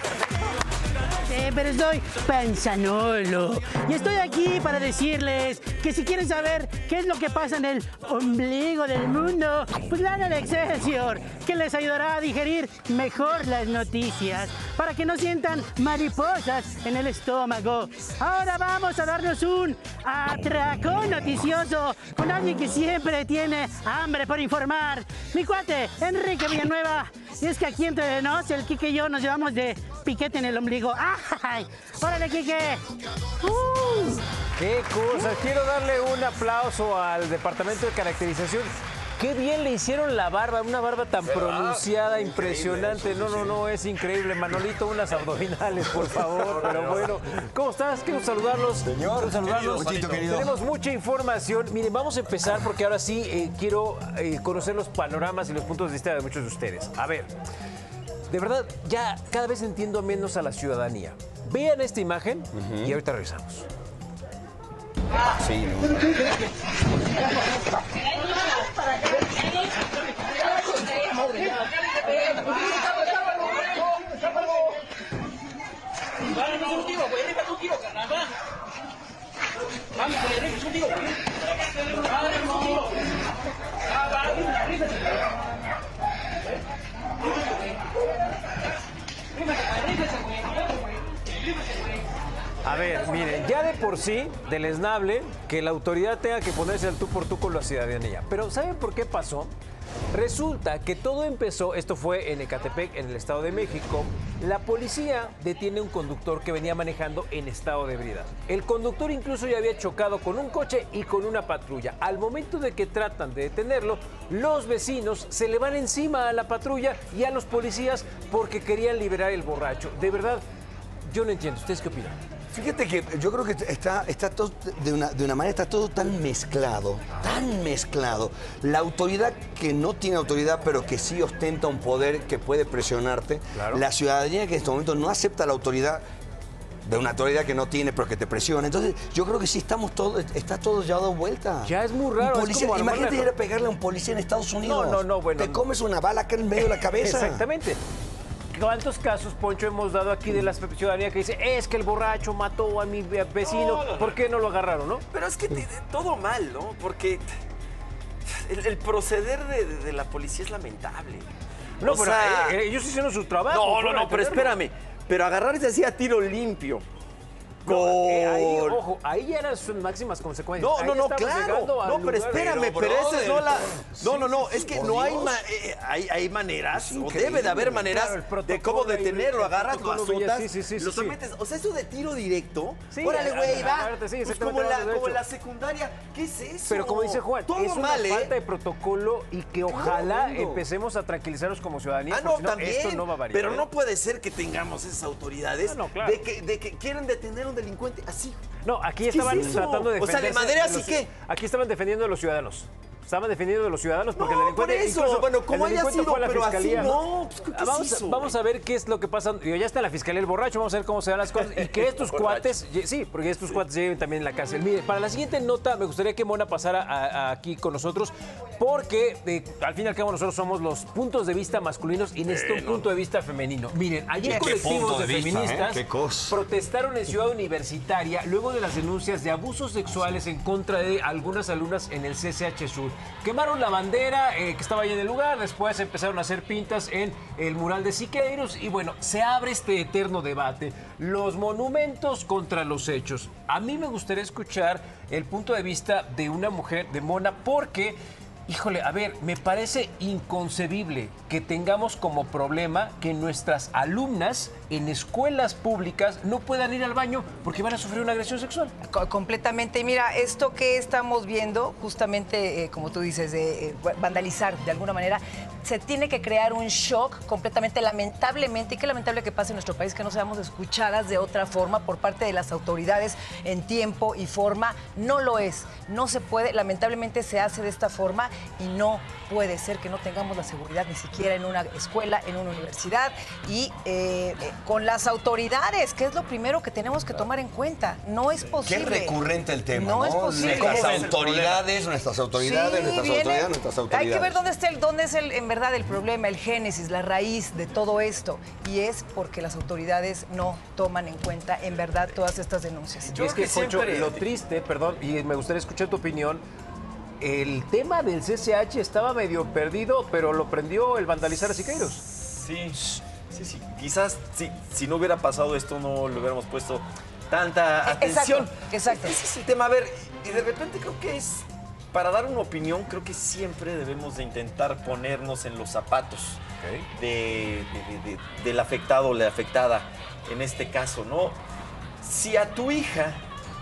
Eh, pero soy Panzanolo y estoy aquí para decirles que si quieren saber qué es lo que pasa en el ombligo del mundo, pues lean el Excelsior, que les ayudará a digerir mejor las noticias, para que no sientan mariposas en el estómago. Ahora vamos a darnos un atracón noticioso con alguien que siempre tiene hambre por informar. Mi cuate, Enrique Villanueva. Y es que aquí entre nos, el Quique y yo nos llevamos de piquete en el ombligo. ¡Ay! ¡Órale, Quique! ¡Uh! ¡Qué cosas! Quiero darle un aplauso al departamento de caracterización. Qué bien le hicieron la barba, una barba tan pronunciada, impresionante. No, no, no, es increíble. Manolito, unas abdominales, por favor. Pero bueno, ¿cómo estás? Quiero saludarlos. Señor, quiero saludarlos. querido, querido. Tenemos mucha información. Miren, vamos a empezar porque ahora sí eh, quiero eh, conocer los panoramas y los puntos de vista de muchos de ustedes. A ver, de verdad, ya cada vez entiendo menos a la ciudadanía. Vean esta imagen uh-huh. y ahorita regresamos. Sí, no. A ver, miren, ya de por sí, deleznable que la autoridad tenga que ponerse al tú por tú con la ciudadanía. Pero ¿saben por qué pasó? Resulta que todo empezó, esto fue en Ecatepec, en el Estado de México. La policía detiene un conductor que venía manejando en estado de ebriedad. El conductor incluso ya había chocado con un coche y con una patrulla. Al momento de que tratan de detenerlo, los vecinos se le van encima a la patrulla y a los policías porque querían liberar el borracho. De verdad, yo no entiendo. ¿Ustedes qué opinan? Fíjate que yo creo que está, está todo, de una, de una manera, está todo tan mezclado, tan mezclado. La autoridad que no tiene autoridad, pero que sí ostenta un poder que puede presionarte. Claro. La ciudadanía que en este momento no acepta la autoridad de una autoridad que no tiene, pero que te presiona. Entonces, yo creo que sí estamos todos, está todo ya dado vuelta. Ya es muy raro. Un policía, es como imagínate ir a pegarle a un policía en Estados Unidos. No, no, no, bueno. Te comes una bala acá en medio de la cabeza. Exactamente. ¿Cuántos casos, Poncho, hemos dado aquí de la ciudadanía que dice, es que el borracho mató a mi vecino, no, ¿por qué no lo agarraron, no? Pero es que te, todo mal, ¿no? Porque el, el proceder de, de, de la policía es lamentable. No, o pero sea, eh, ellos hicieron su trabajo. No, no, no, pero espérame. Pero agarrarse así a tiro limpio. No, eh, ahí, ojo, ahí ya eran sus máximas consecuencias. No, ahí no, no, claro. No, pero espérame, pero, pero esa es no la. No, no, no, es que no hay, ma... eh, hay hay maneras, o debe de haber maneras claro, de cómo detenerlo. Agarras, lo azotas, sí, sí, sí, lo sometes. Sí. O sea, eso de tiro directo. Sí, órale, güey, va. Sí, pues como, la, como la secundaria. ¿Qué es eso? Pero como dice Juan, todo es mal, una ¿eh? falta de protocolo y que ojalá empecemos a tranquilizarnos como ciudadanía. Ah, no, si también. Esto no va a variar. Pero no puede ser que tengamos esas autoridades no, no, claro. de, que, de que quieren detener a un delincuente así. No, aquí estaban es tratando de defenderse. O sea, de madera de los, sí que. Aquí estaban defendiendo a los ciudadanos. Estaban defendiendo de los ciudadanos porque no, el delincuente por eso. incluso Bueno, como el haya sido, fue a la pero fiscalía, así no. Pues, ¿qué vamos, hizo, vamos a ver qué es lo que pasa. Digo, ya está en la fiscalía el borracho, vamos a ver cómo se dan las cosas. Y que estos cuates, sí, porque estos cuates lleguen también en la cárcel. Mire, para la siguiente nota me gustaría que Mona pasara a, a aquí con nosotros porque eh, al fin y al cabo nosotros somos los puntos de vista masculinos y necesita un punto de vista femenino. Miren, ayer colectivos de, de vista, feministas ¿eh? protestaron en Ciudad Universitaria luego de las denuncias de abusos sexuales en contra de algunas alumnas en el C C H Sur. Quemaron la bandera eh, que estaba ahí en el lugar, después empezaron a hacer pintas en el mural de Siqueiros y bueno, se abre este eterno debate, los monumentos contra los hechos. A mí me gustaría escuchar el punto de vista de una mujer, de Mona, porque... Híjole, a ver, me parece inconcebible que tengamos como problema que nuestras alumnas en escuelas públicas no puedan ir al baño porque van a sufrir una agresión sexual. Completamente. Y mira, esto que estamos viendo, justamente, eh, como tú dices, de eh, vandalizar de alguna manera, se tiene que crear un shock completamente, lamentablemente, y qué lamentable que pase en nuestro país, que no seamos escuchadas de otra forma por parte de las autoridades en tiempo y forma. No lo es, no se puede, lamentablemente se hace de esta forma. Y no puede ser que no tengamos la seguridad ni siquiera en una escuela, en una universidad y eh, eh, con las autoridades, que es lo primero que tenemos que tomar en cuenta. No es posible. Qué recurrente el tema, ¿no? No es posible. Nuestras autoridades, nuestras autoridades, sí, nuestras viene, autoridades, nuestras autoridades. Hay que ver dónde está el, dónde es el verdad el problema, el génesis, la raíz de todo esto, y es porque las autoridades no toman en cuenta en verdad todas estas denuncias. Y es que, Poncho, lo triste, perdón, y me gustaría escuchar tu opinión, el tema del C C H estaba medio perdido, pero lo prendió el vandalizar a Siqueiros. Sí, sí, sí. Quizás si, si no hubiera pasado esto, no le hubiéramos puesto tanta atención. Exacto, exacto. Ese es el tema. A ver, y de repente creo que es, para dar una opinión, creo que siempre debemos de intentar ponernos en los zapatos okay. de, de, de, de, del afectado o la afectada, en este caso, ¿no? Si a tu hija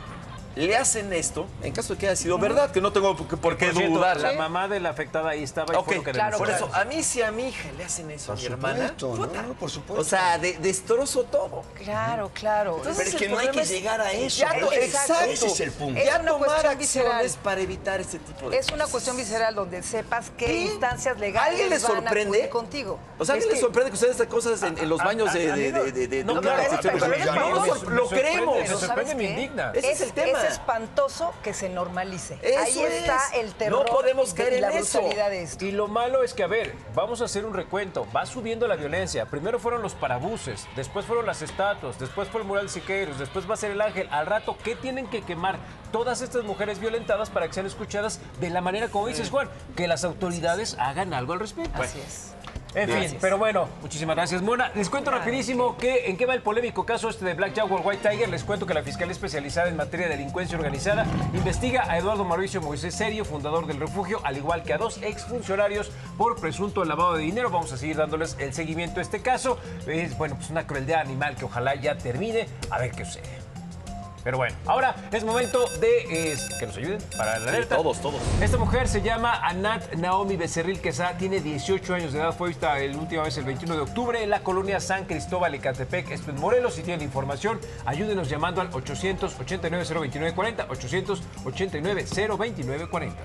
le hacen esto, en caso de que haya sido verdad, que no tengo por, por qué dudar. La mamá de la afectada ahí estaba y okay, fue lo que claro, denunció. por eso, a mí si a mi hija le hacen eso, por a mi supuesto, hermana, ¿no? No, por supuesto. O sea, de, destrozo todo. Claro, claro. Entonces, pero es que no hay que es, llegar a eso. Ya, exacto, exacto. Ese es el punto. Es ya una tomar cuestión visceral. para evitar este tipo de Es cosas. una cuestión visceral donde sepas qué ¿Sí? instancias legales ¿Alguien les van sorprende? a acudir contigo. O sea, ¿a alguien les sorprende que ustedes hagan cosas en, en los baños de... de, de, de, de no, de claro, no, lo queremos. Me sorprende, me indigna. Ese es el tema. Es espantoso que se normalice. Eso Ahí está es. el terror. No podemos caer de en la eso. brutalidad de esto. Y lo malo es que, a ver, vamos a hacer un recuento. Va subiendo la violencia. Primero fueron los parabuses, después fueron las estatuas, después fue el mural Siqueiros, después va a ser el ángel. Al rato, ¿qué tienen que quemar todas estas mujeres violentadas para que sean escuchadas de la manera como dices, Juan? Que las autoridades hagan algo al respecto. Así es. En fin, Gracias. pero bueno, muchísimas gracias, Mona. Les cuento Gracias. rapidísimo que en qué va el polémico caso este de Black Jaguar White Tiger. Les cuento que la Fiscalía Especializada en Materia de Delincuencia Organizada investiga a Eduardo Mauricio Moisés Serio, fundador del refugio, al igual que a dos exfuncionarios por presunto lavado de dinero. Vamos a seguir dándoles el seguimiento a este caso. Es, bueno, pues una crueldad animal que ojalá ya termine. A ver qué sucede. Pero bueno, ahora es momento de eh, que nos ayuden para la alerta. Sí, todos, todos. Esta mujer se llama Anat Naomi Becerril Quesada, tiene dieciocho años de edad, fue vista la última vez el veintiuno de octubre en la colonia San Cristóbal, Ecatepec, esto en Morelos. Si tienen información, ayúdenos llamando al ochocientos ochenta y nueve cero veintinueve cuarenta, ochocientos ochenta y nueve cero veintinueve cuarenta.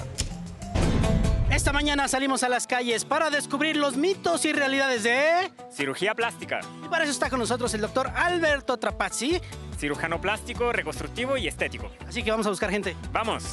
Esta mañana salimos a las calles para descubrir los mitos y realidades de... cirugía plástica. Y para eso está con nosotros el doctor Alberto Trapazzi, cirujano plástico, reconstructivo y estético. Así que vamos a buscar gente. ¡Vamos!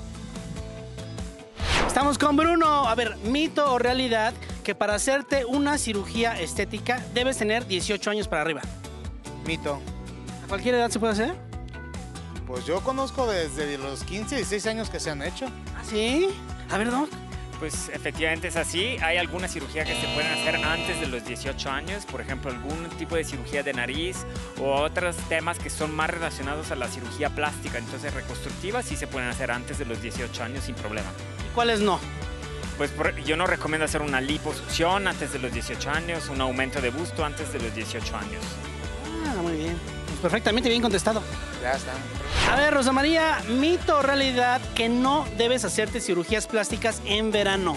Estamos con Bruno. A ver, mito o realidad que para hacerte una cirugía estética debes tener dieciocho años para arriba. Mito. ¿A cualquier edad se puede hacer? Pues yo conozco desde los quince, dieciséis años que se han hecho. ¿Ah, sí? A ver, Doc. Pues efectivamente es así. Hay algunas cirugías que se pueden hacer antes de los dieciocho años, por ejemplo, algún tipo de cirugía de nariz o otros temas que son más relacionados a la cirugía plástica. Entonces, reconstructivas sí se pueden hacer antes de los dieciocho años sin problema. ¿Y cuáles no? Pues por, yo no recomiendo hacer una liposucción antes de los dieciocho años, un aumento de busto antes de los dieciocho años. Ah, muy bien. Pues perfectamente bien contestado. Ya está. A ver, Rosa María, mito o realidad que no debes hacerte cirugías plásticas en verano.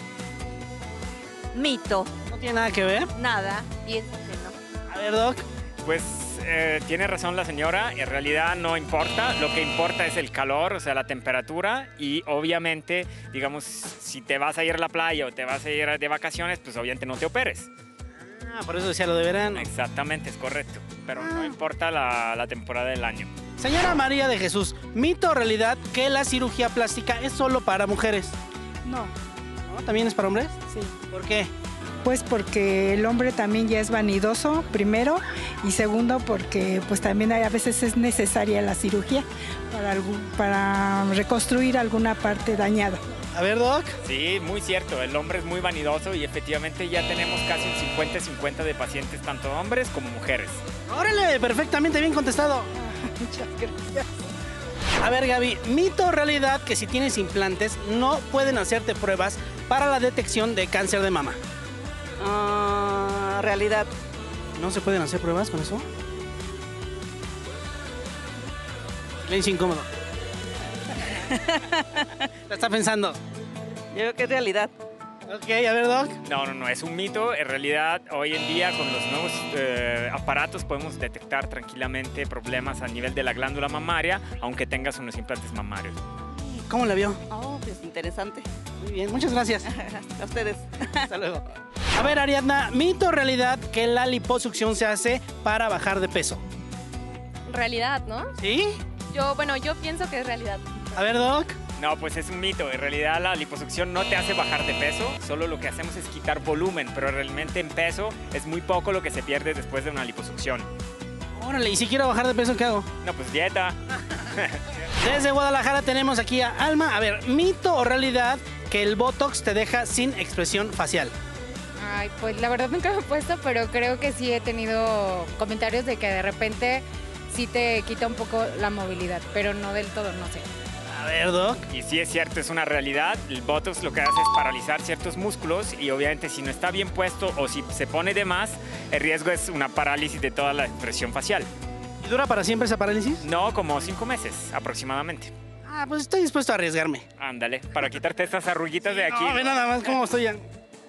Mito. ¿No tiene nada que ver? Nada, pienso que no. A ver, Doc. Pues eh, tiene razón la señora, en realidad no importa, lo que importa es el calor, o sea, la temperatura y obviamente, digamos, si te vas a ir a la playa o te vas a ir de vacaciones, pues obviamente no te operes. Ah, por eso decía lo de verano. Exactamente, es correcto, pero ah. no importa la, la temporada del año. Señora María de Jesús, ¿mito o realidad que la cirugía plástica es solo para mujeres? No. ¿No? ¿También es para hombres? Sí. ¿Por qué? Pues porque el hombre también ya es vanidoso, primero, y segundo porque pues también hay, a veces es necesaria la cirugía para, algún, para reconstruir alguna parte dañada. A ver, Doc. Sí, muy cierto, el hombre es muy vanidoso y efectivamente ya tenemos casi un cincuenta cincuenta de pacientes, tanto hombres como mujeres. ¡Órale! Perfectamente bien contestado. Muchas gracias. A ver, Gaby, ¿mito o realidad que si tienes implantes no pueden hacerte pruebas para la detección de cáncer de mama? Uh, realidad. ¿No se pueden hacer pruebas con eso? Silencio incómodo. ¿Lo está pensando? Yo creo que es realidad. Ok, a ver, Doc. No, no, no, es un mito. En realidad, hoy en día, con los nuevos eh, aparatos, podemos detectar tranquilamente problemas a nivel de la glándula mamaria, aunque tengas unos implantes mamarios. ¿Cómo la vio? Oh, pues interesante. Muy bien, muchas gracias. A ustedes. Hasta luego. A ver, Ariadna, ¿mito o realidad que la liposucción se hace para bajar de peso? Realidad, ¿no? ¿Sí? Yo, bueno, yo pienso que es realidad. A ver, Doc. No, pues es un mito. En realidad la liposucción no te hace bajar de peso, solo lo que hacemos es quitar volumen, pero realmente en peso es muy poco lo que se pierde después de una liposucción. Órale, ¿y si quiero bajar de peso, qué hago? No, pues dieta. Desde Guadalajara tenemos aquí a Alma. A ver, ¿mito o realidad que el Botox te deja sin expresión facial? Ay, pues la verdad nunca me he puesto, pero creo que sí he tenido comentarios de que de repente sí te quita un poco la movilidad, pero no del todo, no sé. A ver, Doc. Y sí es cierto, es una realidad. El Botox lo que hace es paralizar ciertos músculos y obviamente si no está bien puesto o si se pone de más, el riesgo es una parálisis de toda la expresión facial. ¿Y dura para siempre esa parálisis? No, como cinco meses aproximadamente. Ah, pues estoy dispuesto a arriesgarme. Ándale, para quitarte estas arruguitas de aquí. No, ve nada más cómo estoy ya.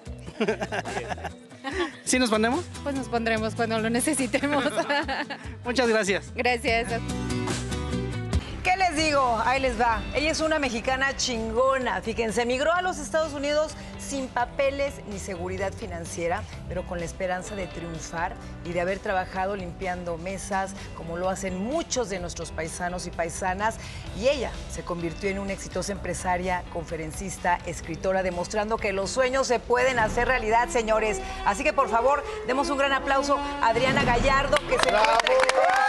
¿Sí nos ponemos? Pues nos pondremos cuando lo necesitemos. Muchas gracias. Gracias. ¿Qué les digo? Ahí les va. Ella es una mexicana chingona. Fíjense, emigró a los Estados Unidos sin papeles ni seguridad financiera, pero con la esperanza de triunfar y de haber trabajado limpiando mesas, como lo hacen muchos de nuestros paisanos y paisanas. Y ella se convirtió en una exitosa empresaria, conferencista, escritora, demostrando que los sueños se pueden hacer realidad, señores. Así que, por favor, demos un gran aplauso a Adriana Gallardo, que se encuentra aquí.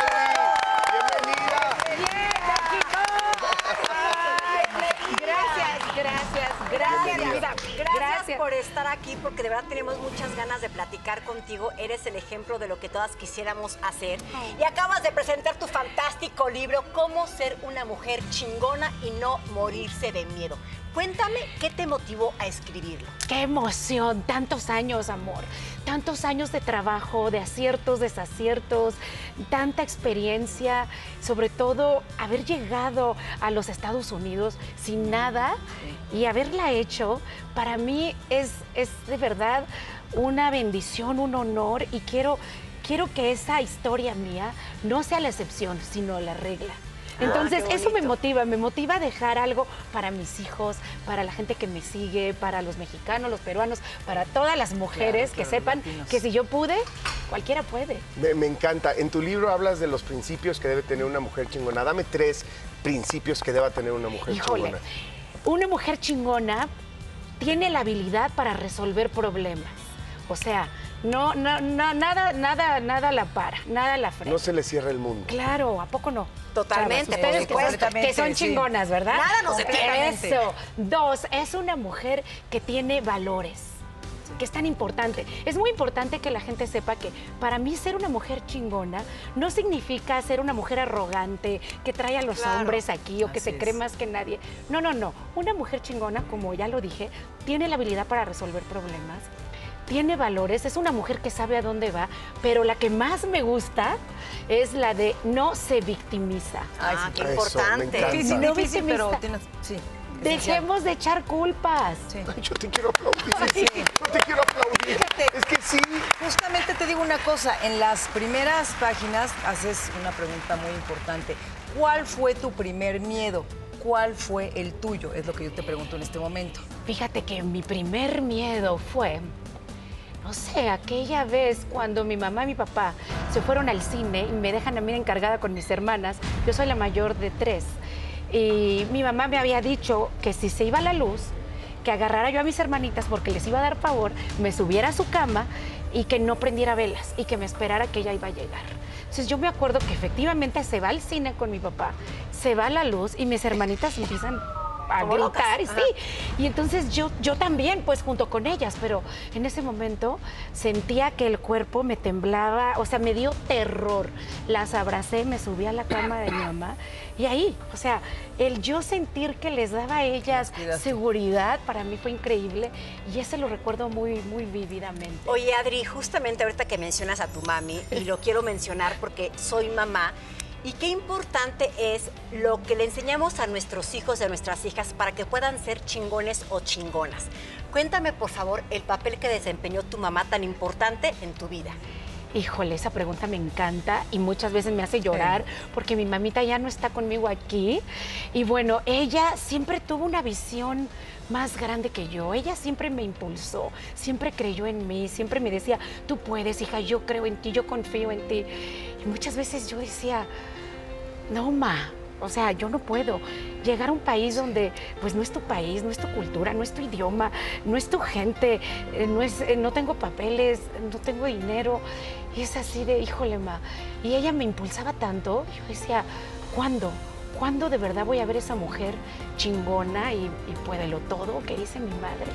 Gracias, Gracias, Gracias por estar aquí, porque de verdad tenemos muchas ganas de platicar contigo. Eres el ejemplo de lo que todas quisiéramos hacer. Y acabas de presentar tu fantástico libro, Cómo ser una mujer chingona y no morirse de miedo. Cuéntame, ¿qué te motivó a escribirlo? ¡Qué emoción! Tantos años, amor. Tantos años de trabajo, de aciertos, desaciertos, tanta experiencia. Sobre todo, haber llegado a los Estados Unidos sin nada y haberla hecho, para mí es, es de verdad una bendición, un honor. Y quiero, quiero que esa historia mía no sea la excepción, sino la regla. Entonces, ah, eso me motiva, me motiva a dejar algo para mis hijos, para la gente que me sigue, para los mexicanos, los peruanos, para todas las mujeres, claro, que claro, sepan latinos. Que si yo pude, cualquiera puede. Me, me encanta. En tu libro hablas de los principios que debe tener una mujer chingona. Dame tres principios que deba tener una mujer Híjole, chingona. Una mujer chingona tiene la habilidad para resolver problemas. O sea, no, no, no, nada, nada, nada la para, nada la frena. No se le cierra el mundo. Claro, ¿a poco no? Totalmente. Ustedes que, que son chingonas, ¿verdad? Nada nos detiene. Eso. Dos, es una mujer que tiene valores, que es tan importante. Es muy importante que la gente sepa que para mí ser una mujer chingona no significa ser una mujer arrogante, que trae a los claro. hombres aquí o que Así se cree es. Más que nadie. No, no, no. Una mujer chingona, como ya lo dije, tiene la habilidad para resolver problemas, tiene valores, es una mujer que sabe a dónde va, pero la que más me gusta es la de no se victimiza. Ay, sí, qué Eso, importante. Sí, sí, no difícil, pero tienes, sí. Dejemos de echar culpas. Sí. Ay, yo te quiero aplaudir. Sí. Yo te quiero aplaudir. Fíjate, es que sí. Justamente te digo una cosa, en las primeras páginas haces una pregunta muy importante. ¿Cuál fue tu primer miedo? ¿Cuál fue el tuyo? Es lo que yo te pregunto en este momento. Fíjate que mi primer miedo fue... No sé, aquella vez cuando mi mamá y mi papá se fueron al cine y me dejan a mí encargada con mis hermanas, yo soy la mayor de tres, y mi mamá me había dicho que si se iba la luz, que agarrara yo a mis hermanitas porque les iba a dar pavor, me subiera a su cama y que no prendiera velas y que me esperara que ella iba a llegar. Entonces yo me acuerdo que efectivamente se va al cine con mi papá, se va la luz y mis hermanitas empiezan a gritar, y sí. Y entonces yo, yo también, pues junto con ellas, pero en ese momento sentía que el cuerpo me temblaba, o sea, me dio terror. Las abracé, me subí a la cama de mi mamá y ahí, o sea, el yo sentir que les daba a ellas seguridad, para mí fue increíble y ese lo recuerdo muy, muy vívidamente. Oye, Adri, justamente ahorita que mencionas a tu mami, y lo quiero mencionar porque soy mamá, y qué importante es lo que le enseñamos a nuestros hijos y a nuestras hijas para que puedan ser chingones o chingonas. Cuéntame, por favor, el papel que desempeñó tu mamá tan importante en tu vida. Híjole, esa pregunta me encanta y muchas veces me hace llorar sí. porque mi mamita ya no está conmigo aquí. Y bueno, ella siempre tuvo una visión más grande que yo. Ella siempre me impulsó, siempre creyó en mí, siempre me decía, tú puedes, hija, yo creo en ti, yo confío en ti. Y muchas veces yo decía, no, ma, O sea, yo no puedo llegar a un país donde pues no es tu país, no es tu cultura, no es tu idioma, no es tu gente, eh, no, es, eh, no tengo papeles, no tengo dinero. Y es así de, híjole, ma. Y ella me impulsaba tanto, yo decía, ¿cuándo? ¿Cuándo de verdad voy a ver esa mujer chingona y, y puédelo todo que dice mi madre?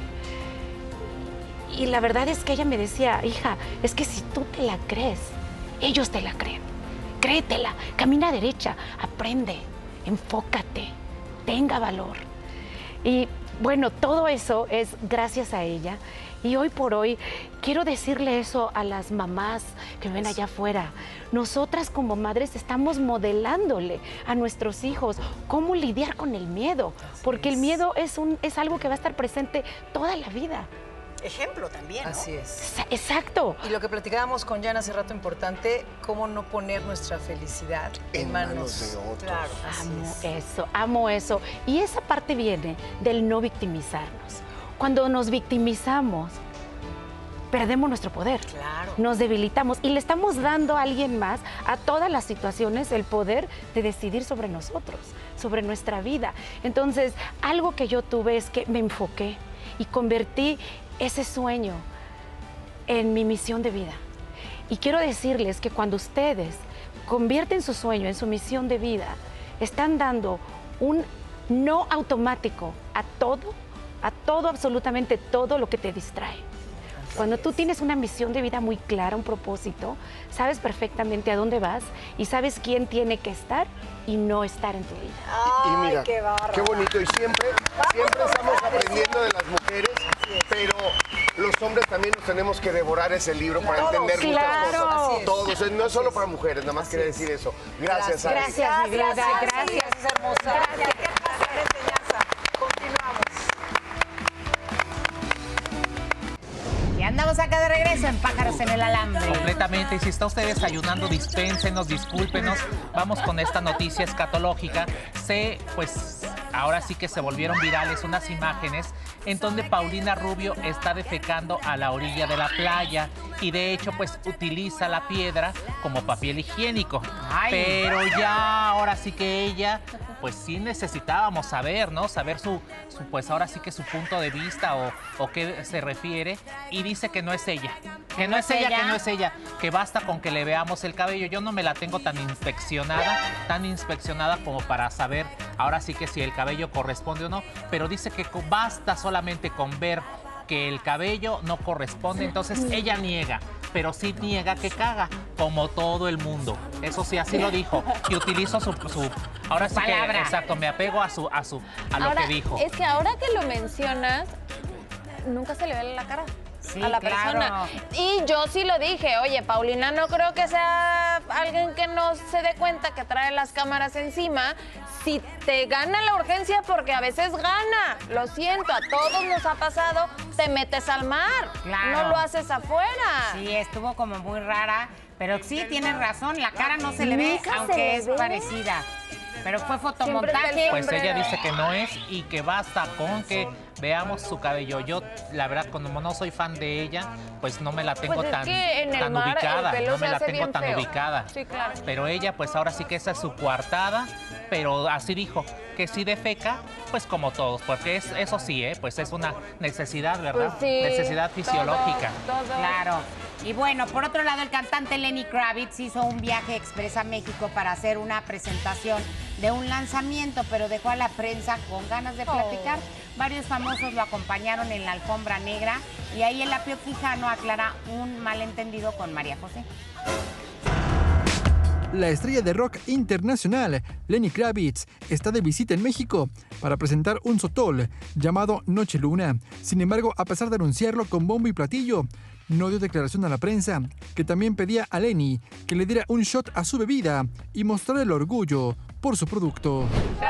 Y la verdad es que ella me decía, hija, es que si tú te la crees, ellos te la creen. Créetela, camina derecha, aprende, enfócate, tenga valor. Y bueno, todo eso es gracias a ella. Y hoy por hoy quiero decirle eso a las mamás que ven allá afuera. Nosotras como madres estamos modelándole a nuestros hijos cómo lidiar con el miedo, porque el miedo es, un, es algo que va a estar presente toda la vida. Ejemplo también, ¿no? Así es. Exacto. Y lo que platicábamos con Jan hace rato importante, cómo no poner nuestra felicidad en, en manos, manos de otros. Claro, amo es. eso, amo eso. Y esa parte viene del no victimizarnos. Cuando nos victimizamos, perdemos nuestro poder. Claro. Nos debilitamos y le estamos dando a alguien más, a todas las situaciones, el poder de decidir sobre nosotros, sobre nuestra vida. Entonces, algo que yo tuve es que me enfoqué y convertí ese sueño en mi misión de vida. Y quiero decirles que cuando ustedes convierten su sueño en su misión de vida, están dando un no automático a todo, a todo, absolutamente todo lo que te distrae. Cuando tú tienes una misión de vida muy clara, un propósito, sabes perfectamente a dónde vas y sabes quién tiene que estar y no estar en tu vida. Ay, y mira, qué, qué bonito. Y siempre, siempre estamos aprendiendo de las mujeres, pero los hombres también nos tenemos que devorar ese libro para Todos, entender claro. muchas cosas. Todos, no es solo para mujeres, nada más quería decir eso. Gracias, Ari. Gracias, gracias, mi vida. Gracias, gracias, gracias hermosa. Gracias. Qué placer enseñanza. Continuamos. Y andamos acá de regreso en Pájaros en el Alambre. Completamente. Y si está usted desayunando, dispénsenos, discúlpenos. Vamos con esta noticia escatológica. Se, pues, ahora sí que se volvieron virales unas imágenes en donde Paulina Rubio está defecando a la orilla de la playa y de hecho pues utiliza la piedra como papel higiénico. Ay. Pero ya ahora sí que ella pues sí necesitábamos saber, ¿no? Saber su, su pues ahora sí que su punto de vista o, o qué se refiere y dice que no es ella. Que no es ella, ella, que no es ella, que basta con que le veamos el cabello. Yo no me la tengo tan inspeccionada, tan inspeccionada como para saber ahora sí que si el cabello corresponde o no, pero dice que basta solamente con ver que el cabello no corresponde, entonces ella niega, pero sí niega que caga, como todo el mundo. Eso sí, así lo dijo. Y utilizo su, su ahora sí palabra. Que, exacto, me apego a su, a su, a lo ahora, que dijo. Es que ahora que lo mencionas, nunca se le ve la cara. Sí, a la claro. persona. Y yo sí lo dije, oye, Paulina no creo que sea alguien que no se dé cuenta que trae las cámaras encima. Si te gana la urgencia, porque a veces gana, lo siento, a todos nos ha pasado, te metes al mar, claro. no lo haces afuera. Sí, estuvo como muy rara, pero sí, tienes razón, la cara no se le ve, Nunca aunque es ve. parecida. Pero fue fotomontaje. Pues ella dice que no es y que basta con que veamos su cabello. Yo, la verdad, como no soy fan de ella, pues no me la tengo pues tan, tan mar, ubicada. No me la tengo tan feo. ubicada. Sí, claro. Pero ella, pues ahora sí que esa es su coartada, pero así dijo, que sí defeca, pues como todos, porque es, eso sí, ¿eh? Pues es una necesidad, ¿verdad? Pues sí, necesidad fisiológica. Todo, todo. Claro. Y bueno, por otro lado, el cantante Lenny Kravitz hizo un viaje express a México para hacer una presentación de un lanzamiento, pero dejó a la prensa con ganas de platicar. Oh. Varios famosos lo acompañaron en la alfombra negra y ahí el Apio Quijano aclara un malentendido con María José. La estrella de rock internacional, Lenny Kravitz, está de visita en México para presentar un sotol llamado Noche Luna. Sin embargo, a pesar de anunciarlo con bombo y platillo, no dio declaración a la prensa, que también pedía a Lenny que le diera un shot a su bebida y mostrar el orgullo por su producto.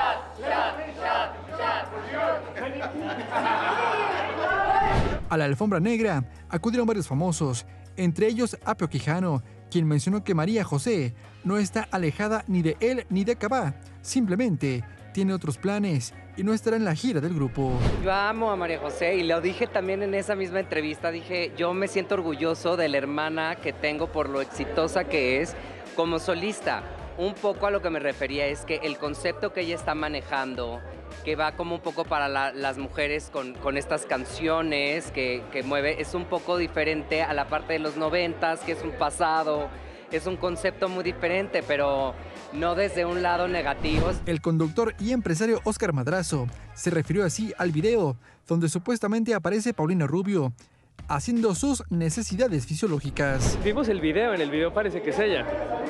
A la alfombra negra acudieron varios famosos, entre ellos Apio Quijano, quien mencionó que María José no está alejada ni de él ni de Cabá, simplemente tiene otros planes y no estará en la gira del grupo. Yo amo a María José y lo dije también en esa misma entrevista, dije, yo me siento orgulloso de la hermana que tengo por lo exitosa que es como solista. un poco a lo que me refería es que el concepto que ella está manejando, que va como un poco para la, las mujeres con, con estas canciones que, que mueve, es un poco diferente a la parte de los noventas, que es un pasado, es un concepto muy diferente, pero no desde un lado negativo. El conductor y empresario Óscar Madrazo se refirió así al video, donde supuestamente aparece Paulina Rubio, haciendo sus necesidades fisiológicas. Vimos el video, en el video parece que es ella.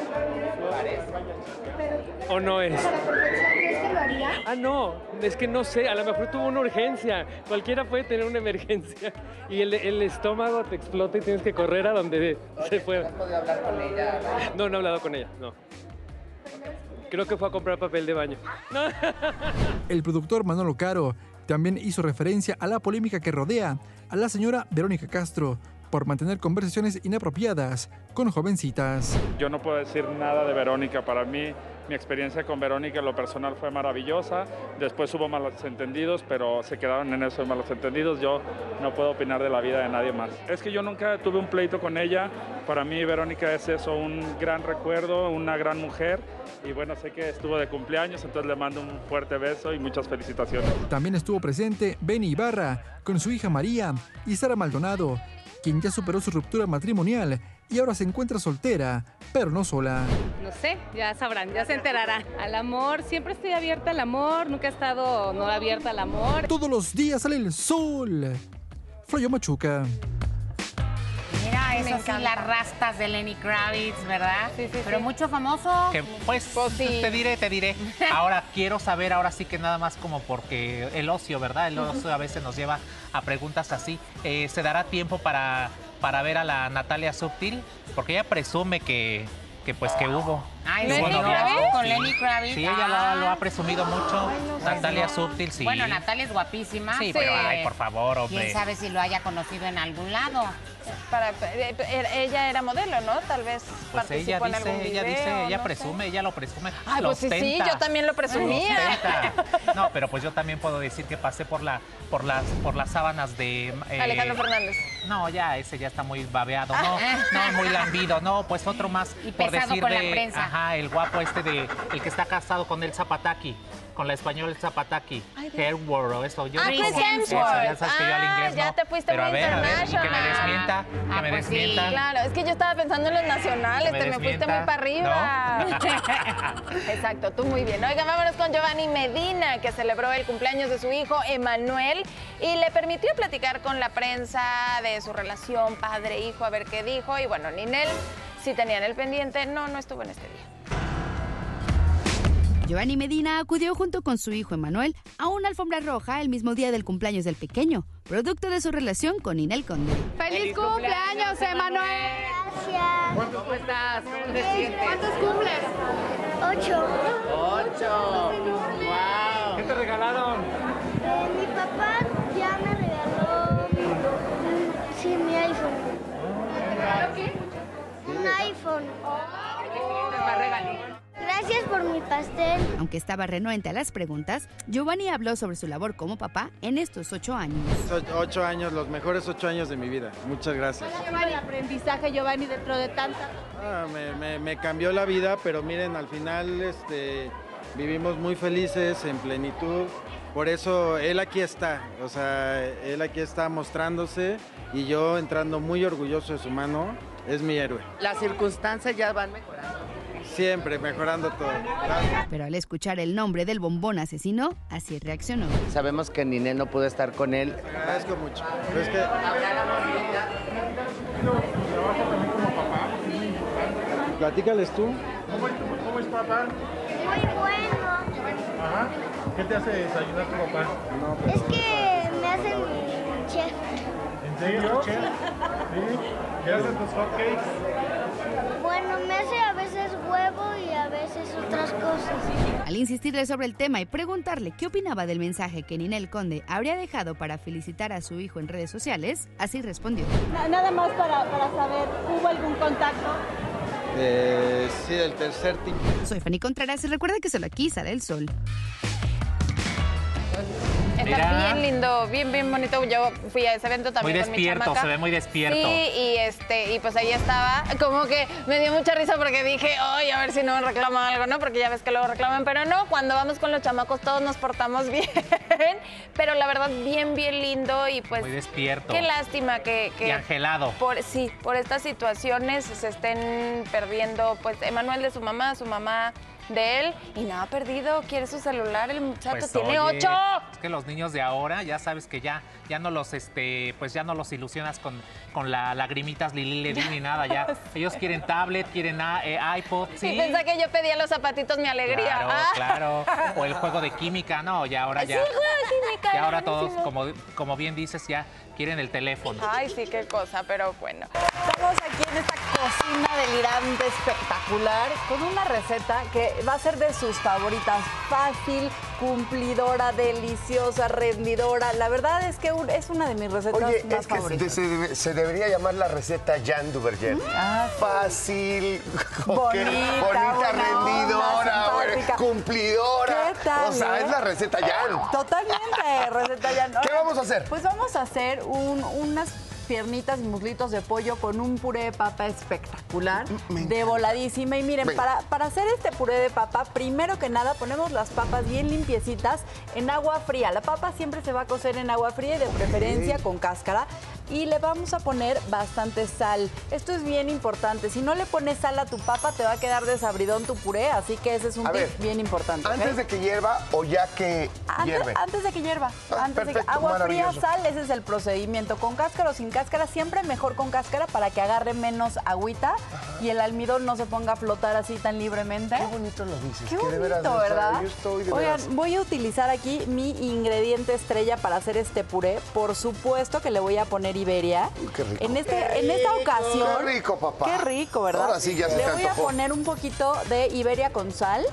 ¿O no es? Ah, no, es que no sé, a lo mejor tuvo una urgencia. Cualquiera puede tener una emergencia y el, el estómago te explota y tienes que correr a donde se pueda. ¿Has podido hablar con ella? No, no he hablado con ella, no. Creo que fue a comprar papel de baño. No. El productor Manolo Caro también hizo referencia a la polémica que rodea a la señora Verónica Castro por mantener conversaciones inapropiadas con jovencitas. Yo no puedo decir nada de Verónica. Para mí, mi experiencia con Verónica en lo personal fue maravillosa. Después hubo malos entendidos, pero se quedaron en esos malos entendidos. Yo no puedo opinar de la vida de nadie más. Es que yo nunca tuve un pleito con ella. Para mí, Verónica es eso, un gran recuerdo, una gran mujer. Y bueno, sé que estuvo de cumpleaños, entonces le mando un fuerte beso y muchas felicitaciones. También estuvo presente Benny Ibarra con su hija María y Sara Maldonado, quien ya superó su ruptura matrimonial y ahora se encuentra soltera, pero no sola. No sé, ya sabrán, ya se enterarán. Al amor, siempre estoy abierta al amor, nunca he estado no abierta al amor. Todos los días sale el sol. Floyo Machuca. Mira, eso sí, las rastas de Lenny Kravitz, ¿verdad? Sí, sí, Pero sí. mucho famoso. Que, pues, pues sí. te diré, te diré. Ahora quiero saber, ahora sí que nada más como porque el ocio, ¿verdad? El ocio a veces nos lleva a preguntas así. Eh, ¿Se dará tiempo para, para ver a la Natalia Subtil? Porque ella presume que... que pues que hubo. Ay, ¿Lenny Kravitz? Con Lenny Kravitz. Sí, ella ah. lo, lo ha presumido mucho. Ay, no sé, Natalia no. Subtil, sí. Bueno, Natalia es guapísima. Sí, pero ay, por favor, hombre. ¿Quién sabe si lo haya conocido en algún lado? Para, ella era modelo, ¿no? Tal vez pues ella dice, en algún ella video, dice, ella no presume, sé. ella lo presume. Ay, pues sí, sí, yo también lo presumía. Lo no, pero pues yo también puedo decir que pasé por la, por las, por las sábanas de eh, Alejandro Fernández. No, ya ese ya está muy babeado, no, no, muy lambido, no, pues otro más y por pesado decir con de, la prensa. Ajá, el guapo este de, el que está casado con el Zapataki. Con la española Zapataki, Hemsworth o eso. Yo ah, no Chris Hemsworth. Ya sabes que yo al inglés ya no. te fuiste Pero muy a ver, a ver, international. que me desmienta, que ah, me pues desmienta. Sí, claro, es que yo estaba pensando en los nacionales, me te me fuiste muy para arriba. ¿No? Exacto, tú muy bien. Oigan, vámonos con Giovanni Medina, que celebró el cumpleaños de su hijo Emanuel y le permitió platicar con la prensa de su relación padre-hijo, a ver qué dijo. Y bueno, Ninel, si tenían el pendiente, no, no estuvo en este día. Giovanni Medina acudió junto con su hijo Emanuel a una alfombra roja el mismo día del cumpleaños del pequeño, producto de su relación con Ninel Conde. ¡Feliz cumpleaños, Emanuel! Gracias. ¿Cómo estás? ¿Cómo te sientes? ¿Cuántos cumples? Ocho. ¡Ocho! ¡Wow! ¿Qué te regalaron? Eh, mi papá ya me regaló sí, mi iPhone. ¿Te regaló qué? Un iPhone. ¿Qué te regaló? Gracias por mi pastel. Aunque estaba renuente a las preguntas, Giovanni habló sobre su labor como papá en estos ocho años. Ocho años, los mejores ocho años de mi vida. Muchas gracias. ¿Cuál fue el aprendizaje, Giovanni, dentro de tanta? Ah, me, me, me cambió la vida, pero miren, al final este, vivimos muy felices, en plenitud. Por eso él aquí está, o sea, él aquí está mostrándose y yo entrando muy orgulloso de su mano. Es mi héroe. Las circunstancias ya van mejorando. Siempre mejorando todo. Claro. Pero al escuchar el nombre del bombón asesino, así reaccionó. Sabemos que Ninel no pudo estar con él. Te agradezco mucho. Pero es que... Platícales tú. ¿Cómo es, cómo es papá? Muy bueno. Ajá. ¿Qué te hace desayunar tu papá? No, pero... Es que me hace mi chef. ¿En serio, chef? ¿Sí? ¿Qué hacen tus hotcakes? Bueno, me hace a veces huevo y a veces otras cosas. Al insistirle sobre el tema y preguntarle qué opinaba del mensaje que Ninel Conde habría dejado para felicitar a su hijo en redes sociales, así respondió. Nada más para, para saber, ¿hubo algún contacto? Eh, sí, el tercer tipo. Soy Fanny Contreras y recuerda que solo aquí sale el sol. Está Mira. bien lindo, bien, bien bonito. Yo fui a ese evento también Muy con mi despierto, chamaca. se ve muy despierto. Sí, y este, y pues ahí estaba. Como que me dio mucha risa porque dije, ay, a ver si no me reclaman algo, ¿no? Porque ya ves que luego reclaman, pero no, cuando vamos con los chamacos todos nos portamos bien. Pero la verdad, bien, bien lindo y pues. Muy despierto. Qué lástima que. que Y angelado. Por, sí, por estas situaciones se estén perdiendo, pues, Emanuel de su mamá, su mamá de él, y nada perdido, quiere su celular, el muchacho Pues, tiene oye, ocho. Es que los niños de ahora, ya sabes que ya, ya no los, este, pues ya no los ilusionas con, con la lagrimitas Lili Ledi ni nada, ya. Ellos quieren tablet, quieren eh, iPod, sí. Y pensé que yo pedía los zapatitos mi alegría. Claro, Ah. claro. O el juego de química, no, ya ahora ya. Sí, juego de química. Ya ahora todos, buenísimo. como, como bien dices, ya quieren el teléfono. Ay, sí, qué cosa, pero bueno. Estamos aquí en esta cocina delirante espectacular con una receta que va a ser de sus favoritas. Fácil, cumplidora, deliciosa, rendidora. La verdad es que un- es una de mis recetas Oye, más es que favoritas. se, debe- se debería llamar la receta Jan Duverger. Ah, sí. Fácil, Bonita, bonita, buena rendidora, onda, buena, simpática. cumplidora. ¿Qué tal, O sea, eh? es la receta Jan. Totalmente, receta Jan. ¿Qué vamos a hacer? Pues vamos a hacer un- unas piernitas y muslitos de pollo con un puré de papa espectacular, de voladísima. Y miren, Venga. para, para hacer este puré de papa, primero que nada ponemos las papas bien limpiecitas en agua fría. La papa siempre se va a cocer en agua fría y de preferencia con cáscara. Y le vamos a poner bastante sal. Esto es bien importante. Si no le pones sal a tu papa, te va a quedar desabridón tu puré. Así que ese es un A tip ver, bien importante. ¿ok? ¿Antes de que hierva o ya que Antes, hierve? antes de que hierva. Ah, antes de que, perfecto, agua fría, maravilloso. sal, ese es el procedimiento. Con cáscara o sin cáscara, siempre mejor con cáscara para que agarre menos agüita y el almidón no se ponga a flotar así tan libremente. Qué bonito lo dices. Qué que de bonito, veras, o sea, ¿verdad? yo estoy de Oigan, veras. voy a utilizar aquí mi ingrediente estrella para hacer este puré. Por supuesto que le voy a poner Iberia. Qué rico. En, este, en esta ocasión... Qué rico, papá. Qué rico, ¿verdad? Ahora sí ya se Le te voy a antojó. poner un poquito de Iberia con sal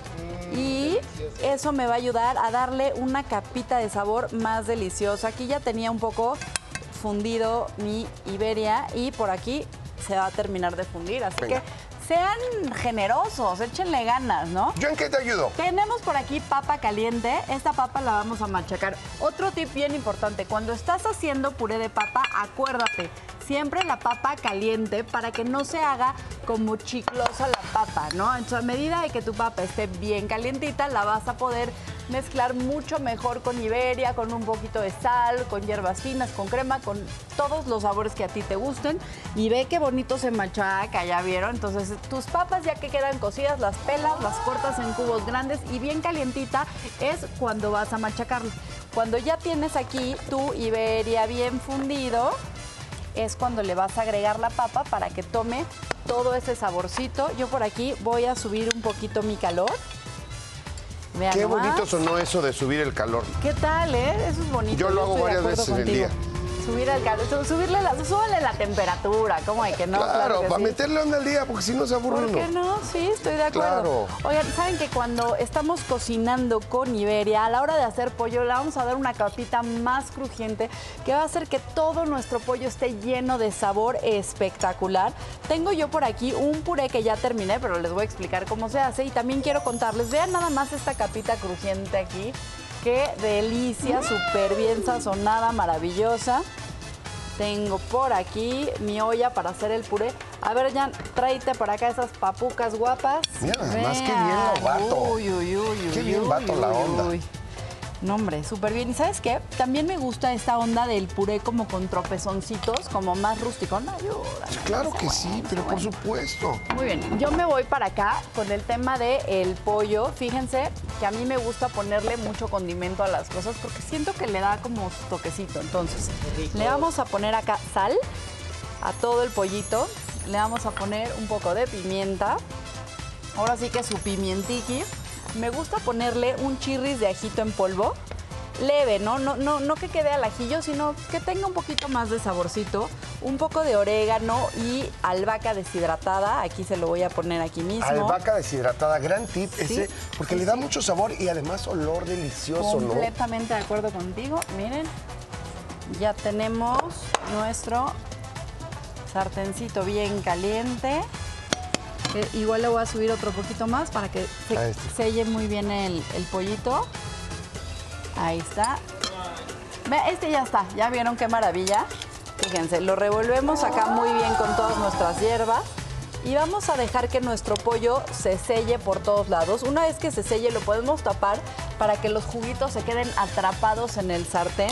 y eso me va a ayudar a darle una capita de sabor más deliciosa. Aquí ya tenía un poco fundido mi Iberia y por aquí se va a terminar de fundir, así Venga. que sean generosos, échenle ganas, ¿no? ¿Yo en qué te ayudo? Tenemos por aquí papa caliente. Esta papa la vamos a machacar. Otro tip bien importante, cuando estás haciendo puré de papa, acuérdate, siempre la papa caliente para que no se haga como chiclosa la papa, ¿no? Entonces, a medida de que tu papa esté bien calientita, la vas a poder mezclar mucho mejor con Iberia, con un poquito de sal, con hierbas finas, con crema, con todos los sabores que a ti te gusten. Y ve qué bonito se machaca, ¿ya vieron? Entonces, tus papas ya que quedan cocidas, las pelas, las cortas en cubos grandes y bien calientita es cuando vas a machacarlo. Cuando ya tienes aquí tu Iberia bien fundido, es cuando le vas a agregar la papa para que tome todo ese saborcito. Yo por aquí voy a subir un poquito mi calor. Vean Qué nomás. bonito sonó eso de subir el calor. ¿Qué tal, eh? Eso es bonito. Yo lo hago estoy de varias acuerdo veces en el contigo. día. Subir el calor, subirle la, súbele la temperatura, ¿cómo hay que no? Claro, que para sí. meterle onda al día, porque si no se aburre ¿Por uno. qué no? Sí, estoy de acuerdo. Claro. Oigan, ¿saben que cuando estamos cocinando con Iberia, a la hora de hacer pollo, le vamos a dar una capita más crujiente que va a hacer que todo nuestro pollo esté lleno de sabor espectacular? Tengo yo por aquí un puré que ya terminé, pero les voy a explicar cómo se hace. Y también quiero contarles, vean nada más esta capita crujiente aquí. Qué delicia, súper bien sazonada, maravillosa. Tengo por aquí mi olla para hacer el puré. A ver, Jan, tráete para acá esas papucas guapas. Mira, además, qué bien lo vato. Uy, uy, uy, Qué uy, bien uy, vato la uy, onda. uy. No, hombre, súper bien. ¿Y sabes qué? También me gusta esta onda del puré como con tropezoncitos, como más rústico. No, ayuda. Claro que sí, pero por supuesto. Muy bien, yo me voy para acá con el tema del pollo. Fíjense que a mí me gusta ponerle mucho condimento a las cosas porque siento que le da como su toquecito. Entonces, le vamos a poner acá sal a todo el pollito. Le vamos a poner un poco de pimienta. Ahora sí que su pimientiqui. Me gusta ponerle un chirris de ajito en polvo. Leve, ¿no? No, no, no que quede al ajillo, sino que tenga un poquito más de saborcito. Un poco de orégano y albahaca deshidratada. Aquí se lo voy a poner aquí mismo. Albahaca deshidratada, gran tip Sí, ese, porque le da mucho sabor y además olor delicioso, ¿no? Completamente de acuerdo contigo. Miren, ya tenemos nuestro sartencito bien caliente. Eh, igual le voy a subir otro poquito más para que se A este. selle muy bien el, el pollito. Ahí está. Ve, este ya está, ya vieron qué maravilla. Fíjense, lo revolvemos acá muy bien con todas nuestras hierbas y vamos a dejar que nuestro pollo se selle por todos lados. Una vez que se selle lo podemos tapar para que los juguitos se queden atrapados en el sartén.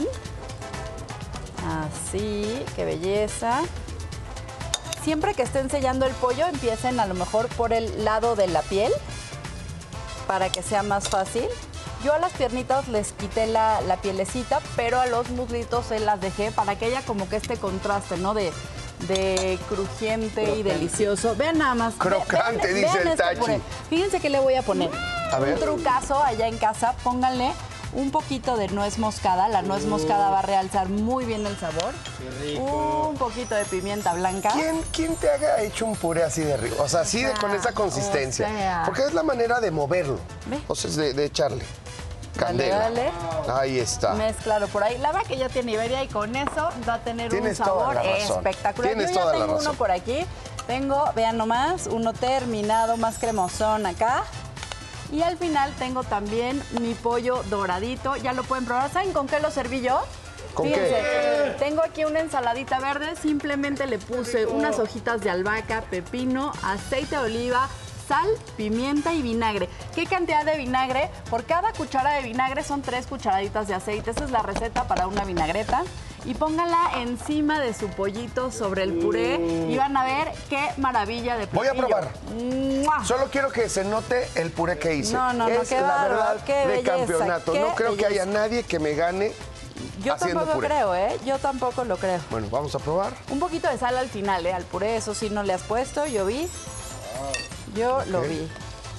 Así, qué belleza. Siempre que estén sellando el pollo, empiecen a lo mejor por el lado de la piel para que sea más fácil. Yo a las piernitas les quité la, la pielecita, pero a los muslitos se las dejé para que haya como que este contraste, ¿no? De, de crujiente Crocante. y delicioso. Vean nada más. Crocante, ve, ve, dice vean el Tachi. Puré. Fíjense que le voy a poner. A ver. Un trucazo allá en casa, pónganle un poquito de nuez moscada. La nuez moscada va a realzar muy bien el sabor. Qué rico. Un poquito de pimienta blanca. ¿Quién, quién te ha hecho un puré así de rico? O sea, así de, con esa consistencia. O sea. Porque es la manera de moverlo. ¿Ve? O sea, es de, de echarle candela. Dale, dale. Ahí está. Mezclalo por ahí. La verdad que ya tiene Iberia y con eso va a tener Tienes un sabor toda la razón. espectacular. Tienes Yo ya toda la tengo razón. uno por aquí. Tengo, vean nomás, uno terminado, más cremosón acá. Y al final tengo también mi pollo doradito. Ya lo pueden probar. ¿Saben con qué lo serví yo? ¿Con Fíjense, qué? tengo aquí una ensaladita verde. Simplemente le puse unas hojitas de albahaca, pepino, aceite de oliva, sal, pimienta y vinagre. ¿Qué cantidad de vinagre? Por cada cuchara de vinagre son tres cucharaditas de aceite. Esa es la receta para una vinagreta. Y pónganla encima de su pollito sobre el puré y van a ver qué maravilla de Voy platillo. a probar. ¡Mua! Solo quiero que se note el puré que hice. No, no, no, es qué la bárbaro, verdad qué de belleza, campeonato. qué No creo que haya belleza. nadie que me gane Yo haciendo tampoco puré. creo, ¿eh? Yo tampoco lo creo. Bueno, vamos a probar. Un poquito de sal al final, ¿eh? Al puré, eso sí no le has puesto, yo vi. Yo lo Ok. vi.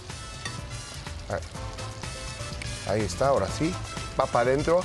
Ahí está, ahora sí. Va para adentro.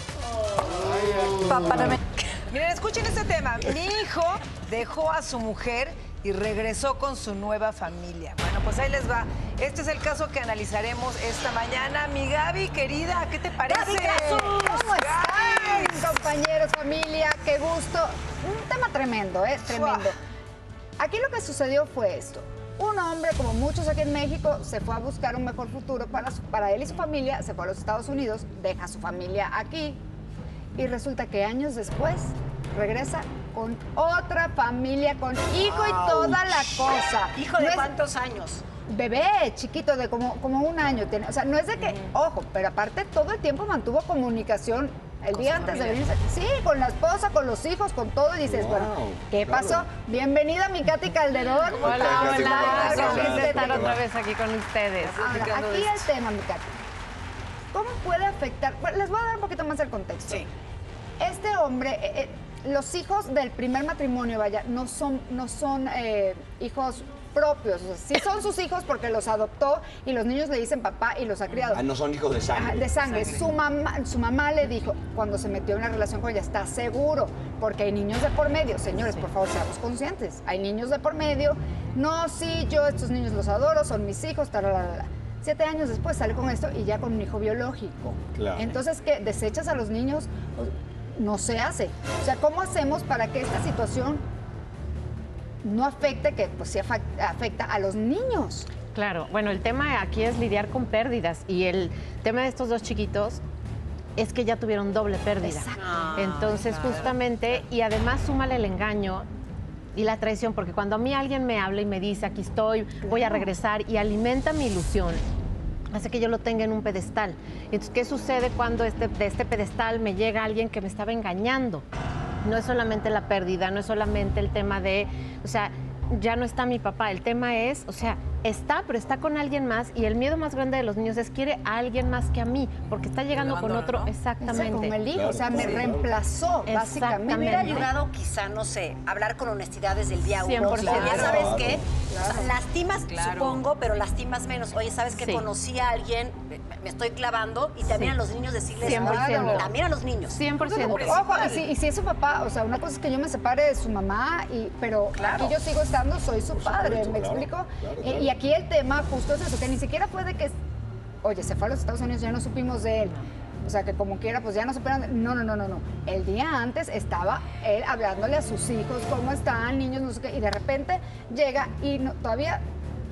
Miren, escuchen este tema. Mi hijo dejó a su mujer y regresó con su nueva familia. Bueno, pues ahí les va. Este es el caso que analizaremos esta mañana. Mi Gaby, querida, ¿qué te parece? Gaby Cazús. ¿Cómo están, compañeros, familia? Qué gusto. Un tema tremendo, ¿eh? Tremendo. Aquí lo que sucedió fue esto. Un hombre, como muchos aquí en México, se fue a buscar un mejor futuro para, su- para él y su familia, se fue a los Estados Unidos, deja a su familia aquí y resulta que años después regresa con otra familia, con hijo y toda la cosa. ¿Hijo de No es- cuántos años? Bebé, chiquito, de como, como un año. Tiene, o sea, no es de que, ojo, pero aparte todo el tiempo mantuvo comunicación el día antes de venirse. Sí, con la esposa, con los hijos, con todo. Y dices, bueno, ¿qué pasó? Bienvenida, mi Katy Calderón. Hola, hola, Hola, feliz de estar otra vez aquí con ustedes. Ahora, aquí el tema, mi Katy. ¿Cómo puede afectar? Bueno, les voy a dar un poquito más el contexto. Sí. Este hombre, eh, eh, los hijos del primer matrimonio, vaya, no son, no son eh, hijos propios. O sea, sí son sus hijos porque los adoptó y los niños le dicen papá y los ha criado. Ah, no son hijos de sangre. Ajá, de sangre. Sangre. Su mamá, su mamá le dijo, cuando se metió en la relación con ella, está seguro, porque hay niños de por medio. Señores, por favor, seamos conscientes. Hay niños de por medio. No, sí, yo estos niños los adoro, son mis hijos, talalala. Siete años después sale con esto y ya con un hijo biológico. Claro. Entonces, ¿qué? ¿Desechas a los niños? No se hace. O sea, ¿cómo hacemos para que esta situación no afecte, que pues sí afa- afecta a los niños? Claro, bueno, el tema aquí es lidiar con pérdidas y el tema de estos dos chiquitos es que ya tuvieron doble pérdida. Exacto. Entonces, justamente, y además súmale el engaño y la traición, porque cuando a mí alguien me habla y me dice, aquí estoy, voy a regresar, y alimenta mi ilusión, hace que yo lo tenga en un pedestal. Entonces, ¿qué sucede cuando este, de este pedestal me llega alguien que me estaba engañando? No es solamente la pérdida, no es solamente el tema de, o sea, ya no está mi papá, el tema es, o sea, está, pero está con alguien más, y el miedo más grande de los niños es quiere a alguien más que a mí, porque está llegando con otro, ¿no? exactamente. Con el hijo, o sea, me reemplazó, básicamente. Me hubiera ayudado quizá, no sé, hablar con honestidad desde el día uno. cien por ciento. Ya sabes Claro. qué, Claro. o sea, lastimas, Claro. supongo, pero lastimas menos. Oye, ¿sabes que Sí. conocí a alguien, me, me estoy clavando? Y también Sí. a los niños decirles, cien por ciento. "Oye, también a los niños. cien por ciento. Ojo, y si, y si es su papá, o sea, una cosa es que yo me separe de su mamá, y, pero aquí yo sigo estando, soy su padre, ¿me claro, explico? claro, Y- claro. Y, aquí el tema justo es eso, que ni siquiera fue de que, oye, se fue a los Estados Unidos, ya no supimos de él. O sea, que como quiera, pues ya no supieron. de- No, no, no, no, no. El día antes estaba él hablándole a sus hijos, cómo están, niños, no sé qué, y de repente llega y no- todavía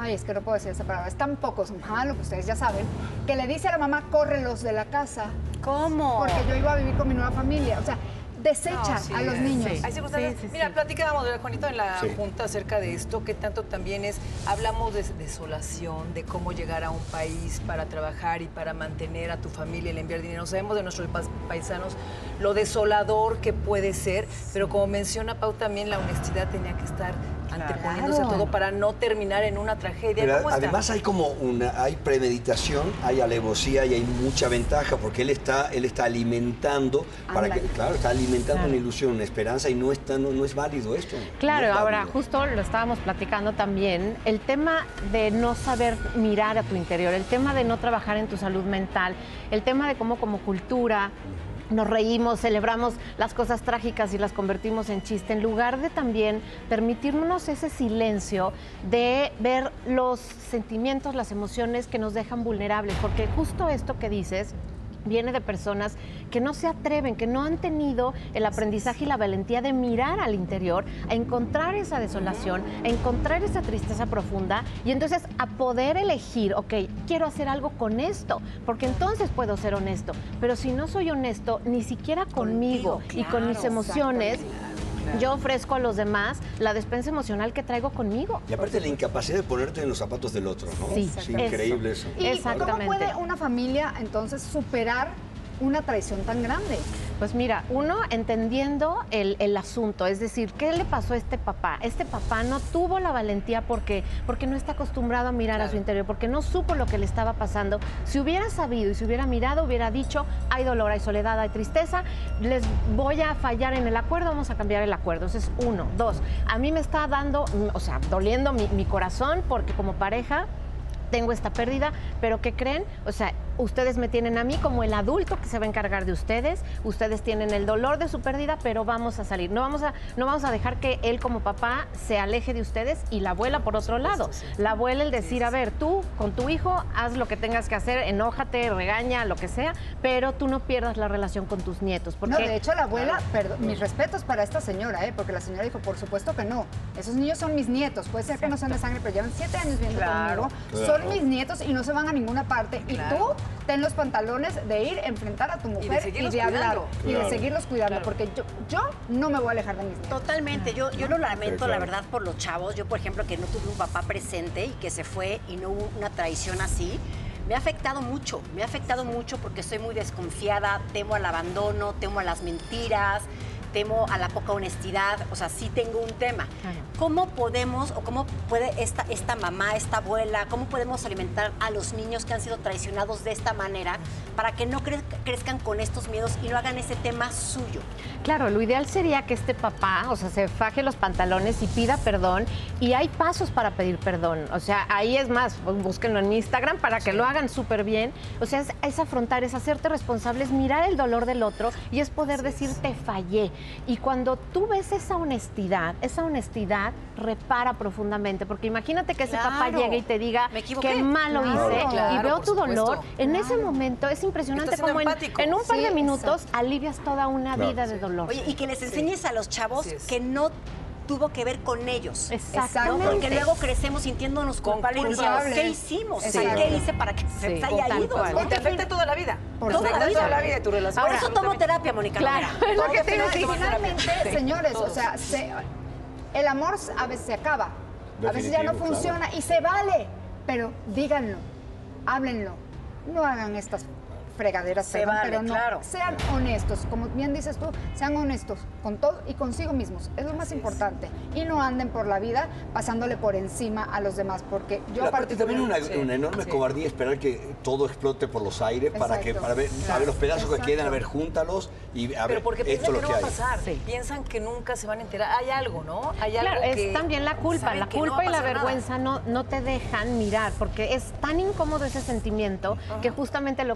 ay, es que no puedo decir esa palabra, es tan poco malo que ustedes ya saben, que le dice a la mamá, córrelos de la casa. ¿Cómo? Porque yo iba a vivir con mi nueva familia. O sea, desecha No, sí, a los niños. sí. Hay circunstancias. Sí, sí, Mira, sí. platicábamos, Juanito, en la Sí. junta acerca de esto, que tanto también es, hablamos de desolación, de cómo llegar a un país para trabajar y para mantener a tu familia, el enviar dinero. Sabemos de nuestros pa- paisanos lo desolador que puede ser, pero como menciona Pau, también la honestidad tenía que estar anteponiéndose a todo para no terminar en una tragedia. Pero ¿Cómo está? además hay como una, hay premeditación, hay alevosía y hay mucha ventaja porque él está, él está alimentando para que, claro, está alimentando Claro. una ilusión, una esperanza y no está, no, no es válido esto. Claro, No es ahora válido. justo lo estábamos platicando también, el tema de no saber mirar a tu interior, el tema de no trabajar en tu salud mental, el tema de cómo como cultura nos reímos, celebramos las cosas trágicas y las convertimos en chiste, en lugar de también permitirnos ese silencio de ver los sentimientos, las emociones que nos dejan vulnerables, porque justo esto que dices viene de personas que no se atreven, que no han tenido el aprendizaje y la valentía de mirar al interior, a encontrar esa desolación, a encontrar esa tristeza profunda y entonces a poder elegir, ok, quiero hacer algo con esto, porque entonces puedo ser honesto. Pero si no soy honesto, ni siquiera conmigo Contigo, y con mis claro, emociones, exactamente. yo ofrezco a los demás la despensa emocional que traigo conmigo. Y aparte la incapacidad de ponerte en los zapatos del otro, ¿no? Sí, es increíble eso. ¿Y cómo puede una familia entonces superar una traición tan grande? Pues mira, uno entendiendo el, el asunto, es decir, ¿qué le pasó a este papá? Este papá no tuvo la valentía porque, porque no está acostumbrado a mirar a su interior, porque no supo lo que le estaba pasando. Si hubiera sabido y si hubiera mirado, hubiera dicho, hay dolor, hay soledad, hay tristeza, les voy a fallar en el acuerdo, vamos a cambiar el acuerdo. Ese es uno. Dos, a mí me está dando, o sea, doliendo mi, mi corazón porque como pareja tengo esta pérdida, pero ¿qué creen? O sea, ustedes me tienen a mí como el adulto que se va a encargar de ustedes, ustedes tienen el dolor de su pérdida, pero vamos a salir. No vamos a, no vamos a dejar que él como papá se aleje de ustedes y la abuela por otro lado. La abuela el decir, a ver, tú con tu hijo haz lo que tengas que hacer, enójate, regaña, lo que sea, pero tú no pierdas la relación con tus nietos. Porque, No, de hecho la abuela, perdón, mis respetos para esta señora, ¿eh? Porque la señora dijo, por supuesto que no. Esos niños son mis nietos, puede ser que no sean de sangre, pero llevan siete años viviendo Claro. conmigo. Claro. Son mis nietos y no se van a ninguna parte. Claro. Y tú ten los pantalones de ir a enfrentar a tu mujer y, seguirlos de hablar cuidando. y de Claro. seguirlos cuidando, Claro. porque yo, yo no me voy a alejar de mis nietos. Totalmente, yo, yo lo lamento, claro. la verdad, por los chavos. Yo, por ejemplo, que no tuve un papá presente y que se fue y no hubo una traición así, me ha afectado mucho, me ha afectado mucho porque soy muy desconfiada, temo al abandono, temo a las mentiras, temo a la poca honestidad, o sea, sí tengo un tema. ¿Cómo podemos o cómo puede esta, esta mamá, esta abuela, cómo podemos alimentar a los niños que han sido traicionados de esta manera para que no cre- crezcan con estos miedos y no hagan ese tema suyo? claro, lo ideal sería que este papá, o sea, se faje los pantalones y pida perdón, y hay pasos para pedir perdón. O sea, ahí es más, búsquenlo en mi Instagram para que lo hagan súper bien. O sea, es, es afrontar, es hacerte responsable, es mirar el dolor del otro y es poder decir, te fallé. Y cuando tú ves esa honestidad, esa honestidad repara profundamente, porque imagínate que ese papá Claro. llegue y te diga, Me equivoqué. qué mal lo Claro. hice, y Claro, veo por tu dolor, supuesto. en ese momento es impresionante Estás siendo como en, empático. en un par Sí, de minutos exacto. alivias toda una Claro. vida de dolor. Oye, y que les enseñes a los chavos que no tuvo que ver con ellos. Exactamente. Porque luego crecemos sintiéndonos culpables y diciendo, culpables. ¿qué hicimos? O sea, Sí. ¿qué hice para que se Sí. haya Tal ido? cual. ¿no? Y te afecta toda la vida. Por Toda la supuesto. vida. Toda la vida de tu relación. Por eso tomo terapia, Mónica. Claro, Romero. porque Tomo te digo, terapia, tomo finalmente, terapia. señores, Todos. o sea, se- el amor a veces se acaba, a veces ya no Definitivo, funciona y se vale, pero díganlo, háblenlo, no hagan estas fregaderas, Se perdón, vale, pero no, claro. sean honestos, como bien dices tú, sean honestos con todos y consigo mismos, es lo más importante, y no anden por la vida pasándole por encima a los demás, porque yo Pero aparte también una, particularmente- una enorme Sí. cobardía esperar que todo explote por los aires para que Exacto. para ver, Claro. a ver los pedazos Exacto. que quedan, a ver, júntalos y a ver, Pero porque esto piensan es que lo no que va a hay. pasar. Piensan que nunca se van a enterar. Hay algo, ¿no? Hay algo Claro, que es también la culpa. saben La que no va culpa a y la pasar nada. vergüenza no, no te dejan mirar, porque es tan incómodo ese sentimiento que justamente lo que haces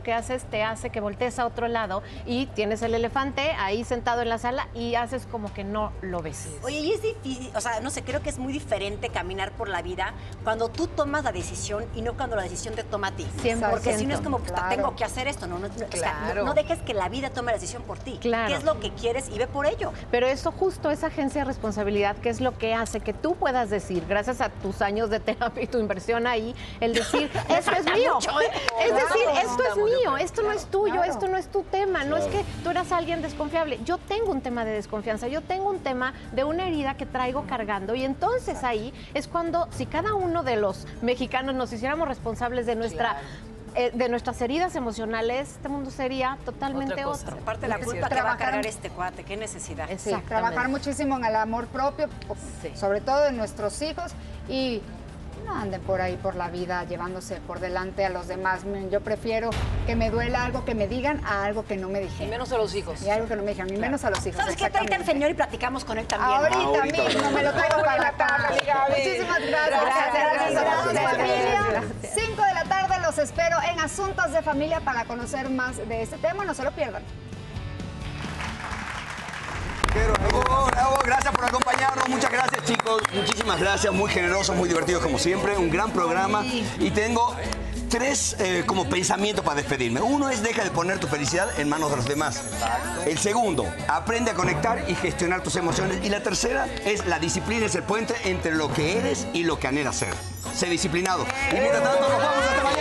te hace que voltees a otro lado y tienes el elefante ahí sentado en la sala y haces como que no lo ves. Oye, y es difícil, o sea, no sé, creo que es muy diferente caminar por la vida cuando tú tomas la decisión y no cuando la decisión te toma a ti. cien por ciento. Porque si no es como, puta, Claro. tengo que hacer esto, no, no, no, o sea, Claro. no, no dejes que la vida tome la decisión por ti. Claro. ¿Qué es lo que quieres y ve por ello? Pero eso justo, esa agencia de responsabilidad, que es lo que hace que tú puedas decir, gracias a tus años de terapia y tu inversión ahí, el decir, esto es mío. Mucho, ¿eh? Es decir, Claro. esto es mío, esto no es tuyo, Claro. esto no es tu tema, no es Claro. que tú eras alguien desconfiable. Yo tengo un tema de desconfianza, yo tengo un tema de una herida que traigo cargando y entonces ahí es cuando, si cada uno de los mexicanos nos hiciéramos responsables de nuestra... eh, de nuestras heridas emocionales, este mundo sería totalmente otro. Aparte de la culpa que va a cargar este cuate, qué necesidad. Sí, trabajar muchísimo en el amor propio, sobre todo en nuestros hijos, y no anden por ahí por la vida llevándose por delante a los demás. Miren, yo prefiero que me duela algo que me digan a algo que no me dijeron. Y menos a los hijos. Y algo que no me dijeron, ni menos a los hijos. ¿Sabes qué? Tráete al señor y platicamos con él también. Ahorita, Ahorita. mismo, me lo traigo para acá. Muchísimas gracias. Gracias, Gracias a todos, gracias, familia. gracias. cinco de la tarde los espero en Asuntos de Familia para conocer más de este tema. No se lo pierdan. Bravo, bravo, gracias por acompañarnos, muchas gracias chicos, muchísimas gracias, muy generosos, muy divertidos como siempre, un gran programa y tengo tres eh, como pensamientos para despedirme. Uno es deja de poner tu felicidad en manos de los demás. El segundo, aprende a conectar y gestionar tus emociones. Y la tercera es la disciplina es el puente entre lo que eres y lo que anhelas ser. Sé disciplinado. Y mientras tanto nos vamos hasta mañana.